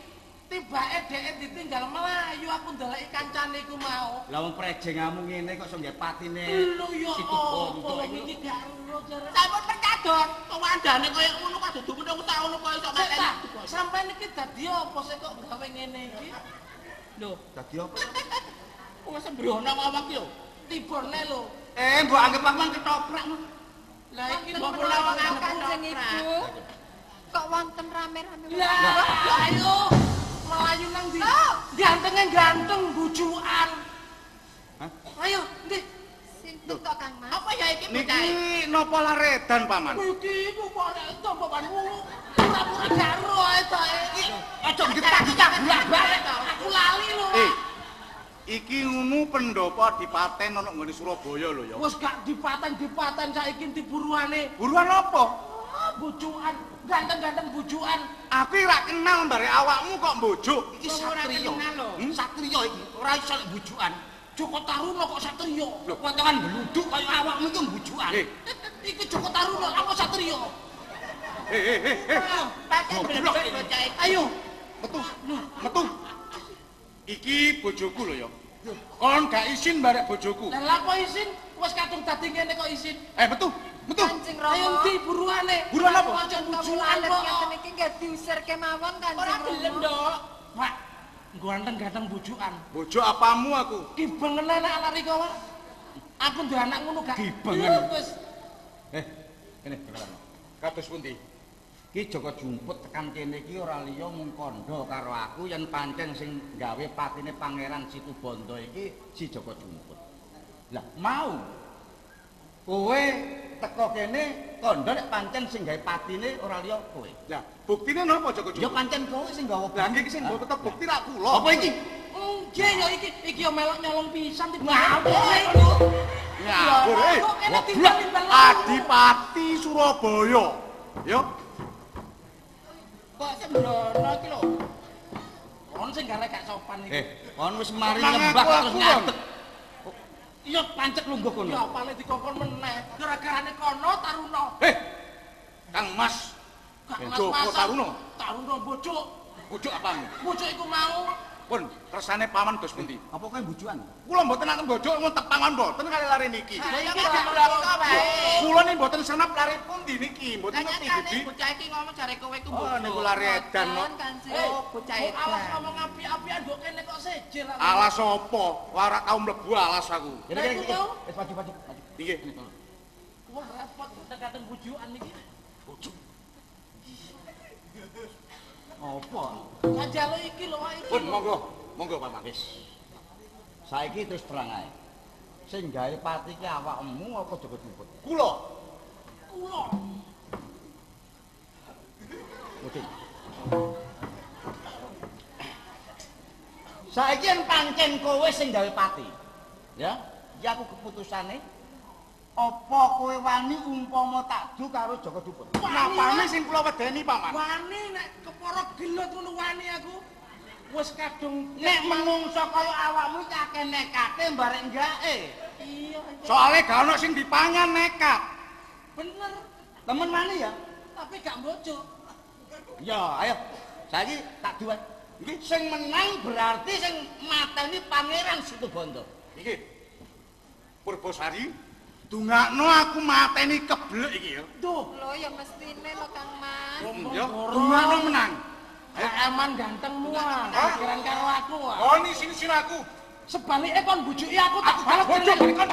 Tibake dhek ditinggal melayu aku ndeleki kancane iku mau. Lah wong prejengamu ngene kok iso nggih patine. Lho ya Situ bonto apa iki. iki gak ero jare. Sampun perkadon, wandane koyo ngono kok dudu menung sak ngono kok iso Seta, sampean iki dadi apa sih kok gawe ngene iki? Lho, Dadi apa? wis sembrono ngomong ki yo. tibone lho. Mbok anggap aku ketoprak. Lah iki Wonten mbok melawan menapa, angkat Kanjeng Ibu? Kok wonten rame-rame? Lah ayo melayu nang ndi? Gantenge ganteng bujukan. Hah? Ayo, ndi? Sinten kok Kang Mas? Apa ya iki bocah? Niki napa laredan paman? Iki iku kok nek tombokan pura-pura garo ae to. Aja ngetak-ngetak bolak-balik. Aku lali lho. Iki ngunu pendopo dipaten ana nggone Surabaya lho ya. Wis gak dipaten saiki tiburuane. Buruan apa? Bujukan, ganteng-ganteng bujukan. Aku ora kenal mbare awakmu kok mbojuk. Iki satriya. Satriya iki ora iso lek bujukan. Joko Taruna kok satriya. Lho potongan bluduk kaya awakmu iki bujukan. Iki Joko Taruna apa satriya? Pakai bener bocah iki. Ayo, Metu. Metu. Iki bojoku lho ya. Kon gak izin barek bojoku. lah lapo isin? Wis kadung dadi ngene kok isin. Metu. Metu. Kanjeng Ayo Rama. ndi buruane? Buruan apa? Aja bujukan Bujukan kok. ngeten iki nggih diusirke mawon Kanjeng Ora Rama. gelem, Nduk. Pak, ganteng-ganteng bujukan. Bojo apamu aku? Kibengen anak lari kok. Aku duwe anak ngono gak. Kibengen. Iya, wis. Kene dengarno. Kados pundi? Ki Joko Jumput tekan kene iki ora liya mung kandha karo aku yen pancen sing gawe patine Pangeran Situbanda iki si Joko Jumput. Lah mau kowe teko kene kandha nek pancen sing gawe patine ora liya kowe. Lah, buktine napa Joko Ya Jumput? pancen kowe sing gawe. Lah iki sing mbok tetep bukti rak kula. Apa iki? Nggih ya iki yo melok nyolong pisan tiba. Ngawur, Kok kene timbal-timbal. Adipati Surabaya. Ya. Kok sembrono iki lho. Kon sing gak sopan iki. Kon wis mari Nang nyembah aku, terus Kon. ngadeg. Iya pancet lungguh kono. Ya pale dikongkon meneh. Gara-garane kono Taruna. Kang Mas. Gak Joko mas-masan. Taruna. Taruna bojo. Bojo apamu? Bojo iku mau. Pun, kersane paman dos pundi? Apa kowe bujukan? Kula mboten nanti bojo mun tepangan mboten kali lari niki. Lah iki Iki gak kok wae. Kula nih mboten senap lari pundi niki, mboten Lah ngerti nyatane Gedi. bocah iki ngomong jare kowe iku Oh, bodoh. niku lari edan kok. Kanjeng. Oh, bocah Awas edan. ngomong api-apian kok kene kok sejel aku. Alas apa? Ora tau mlebu alas aku. Kene Lah, iku. wis maju. Nggih. Wah repot kadang bujukan iki. Apa? Jajal iki lho wae iki. Pun monggo paman. Wis. Saiki terus terang ae. Sing gawe pati ki awakmu apa Joko Jumput? Kula. Kula. Oke. Saiki yen pancen kowe sing gawe pati. Ya, iki aku keputusane apa kowe wani umpama takdu karo Joko Jumput. Napane sing kula wedeni paman? Wani nek kepara gelut ngono wani aku. Wis kadung Nek menungso kaya awakmu iki akeh nekate barek enggake. iya. Soale gak ono sing dipangan nekat. Bener, Temen wani ya? tapi gak bojo. Ya, ayo. Saiki tak duwe. Iki sing menang berarti sing mateni Pangeran Situbanda. Iki. Purbasari, dungakno aku mateni keblek iki ya. Duh, Lho ya mestine lho Kang Mas. Ya, dungakno menang. eman gantengmu ah. Pikiran karo aku ah. Oh, ini sini aku. Sebaliknya kon bujuki aku tak balas bojo, jeneng. kon.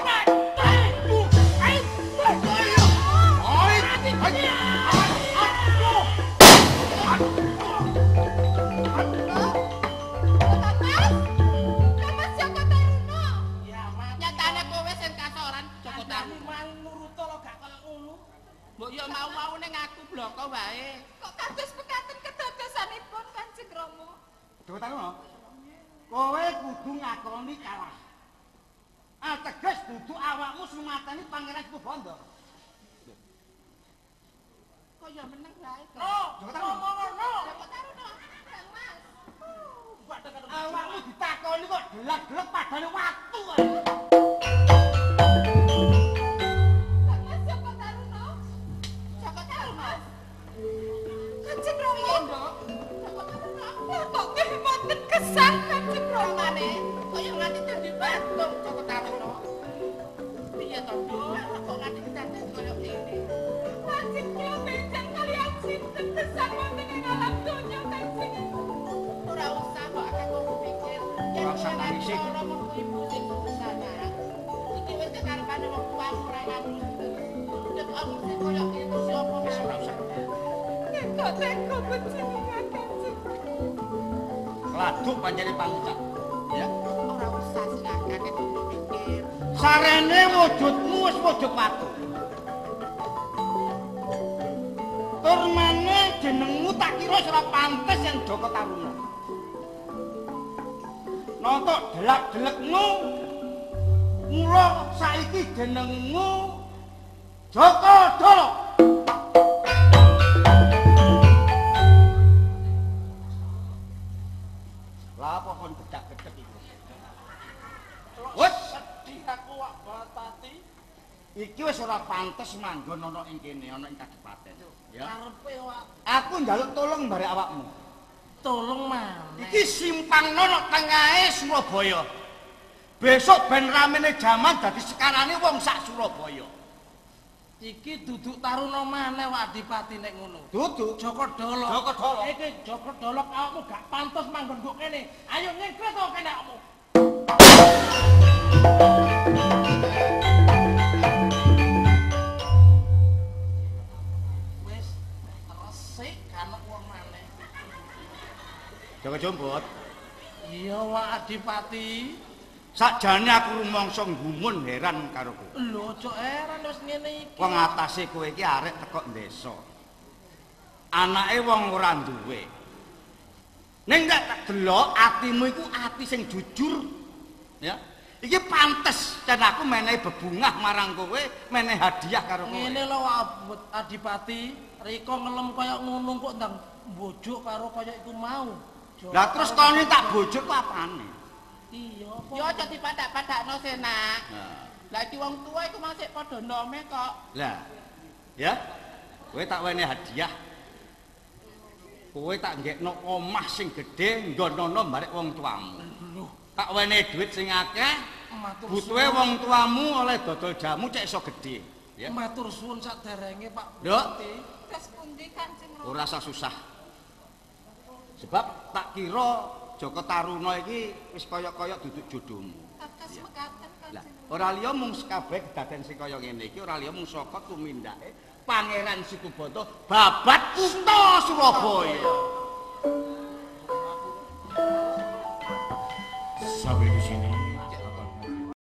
Nyatane kowe sing kasoran Joko Taruna. Mau nurut lo gak kaya ngono. Mbok yo mau-mau ning aku bloko wae. Kok kados pekaten kedadosanipun Kanjeng Rama? Joko Taruna. Kowe kudu ngakoni kalah. Ateges dudu awakmu sing mateni Pangeran Situbanda. Kok yo meneng wae. Joko Taruna. Joko Taruna. Kang Mas. Awakmu ditakoni kok delak-delak padane watu ae. Kang Mas Joko Taruna. Joko Taruna. Kanjeng Rama. Joko Taruna. Kok nggih Kesan Kanjeng Rama. Ramane kaya nganti dadi patung Joko Taruna. Piye to, Bu? Kok nganti dadi kaya ngene? Kanjeng kula benjang kalian sinten kesan wonten ing alam donya Kanjeng. Ora usah kok akeh wong pikir. Ora usah nangis. Ibu sing sana. Iki wis kekarepane wong tuamu ora nganu. Nek aku sing kaya ngene sapa wis ora usah. Kok teko panjenengan Kanjeng. Laduk pancene pangucap. Ya. Ora usah sing akeh pikir. Sarene wujudmu wis wujud watu. Tur maneh jenengmu tak kira ora pantes yen Joko Taruna. Nontok delak-delekmu. Mula saiki jenengmu Joko Dolo. Lah apa kon gedak-gedek iku? Wes sedih aku wak Batati. Iki wis ora pantes manggon ana ing kene, ana ing Kadipaten. Ya. Karepe wak Aku njaluk tolong bare awakmu. tolong maneh. Iki simpang nono tengahe Surabaya. Besok ben ramene jaman dadi sekarane wong sak Surabaya. Iki duduk Taruna maneh wak Adipati nek ngono. Dudu Joko Dolo. Joko Dolo. Iki Joko Dolo awakmu gak pantes manggon kok kene. Ayo nyengkret to kene awakmu. Wis resik kan wong maneh. Joko Jombot. Iya wak Adipati. Sakjane aku rumangsa nggumun heran karo kowe. Lho aja heran wis ngene iki. Wong atase kowe iki arek teko desa. Anake wong ora duwe. Ning nek tak delok atimu iku ati sing jujur. Ya. Iki pantes yen aku menehi bebungah marang kowe, menehi hadiah karo kowe. Ngene lho Wak Adipati, rika ngelem kaya ngono kok ndang bojo karo kaya iku mau. Lah terus kene tak bojo ku apane? Iya, Yo aja dipadak-padakno senak. Lah iki wong tua iku masih padha nome kok. Lah. Ya. Kowe tak wene hadiah. Kowe tak nggekno omah sing gedhe nggonono barek wong tuamu. Tak wene dhuwit sing akeh. matur Butuhe wong tuamu oleh dodol jamu cek iso gedhe. Ya. matur suwun saderenge Pak Nduk. Bupati. Terus pundi Kanjeng Rama? Ora usah susah. Sebab tak kira Joko Taruna iki wis kaya-kaya duduk jodohmu. Kados mekaten Lah, Kanjeng. ora liya mung kabeh kedaden sing kaya ngene iki ora liya mung saka tumindake Pangeran Sikubata babat kutha Surabaya. Sampai di sini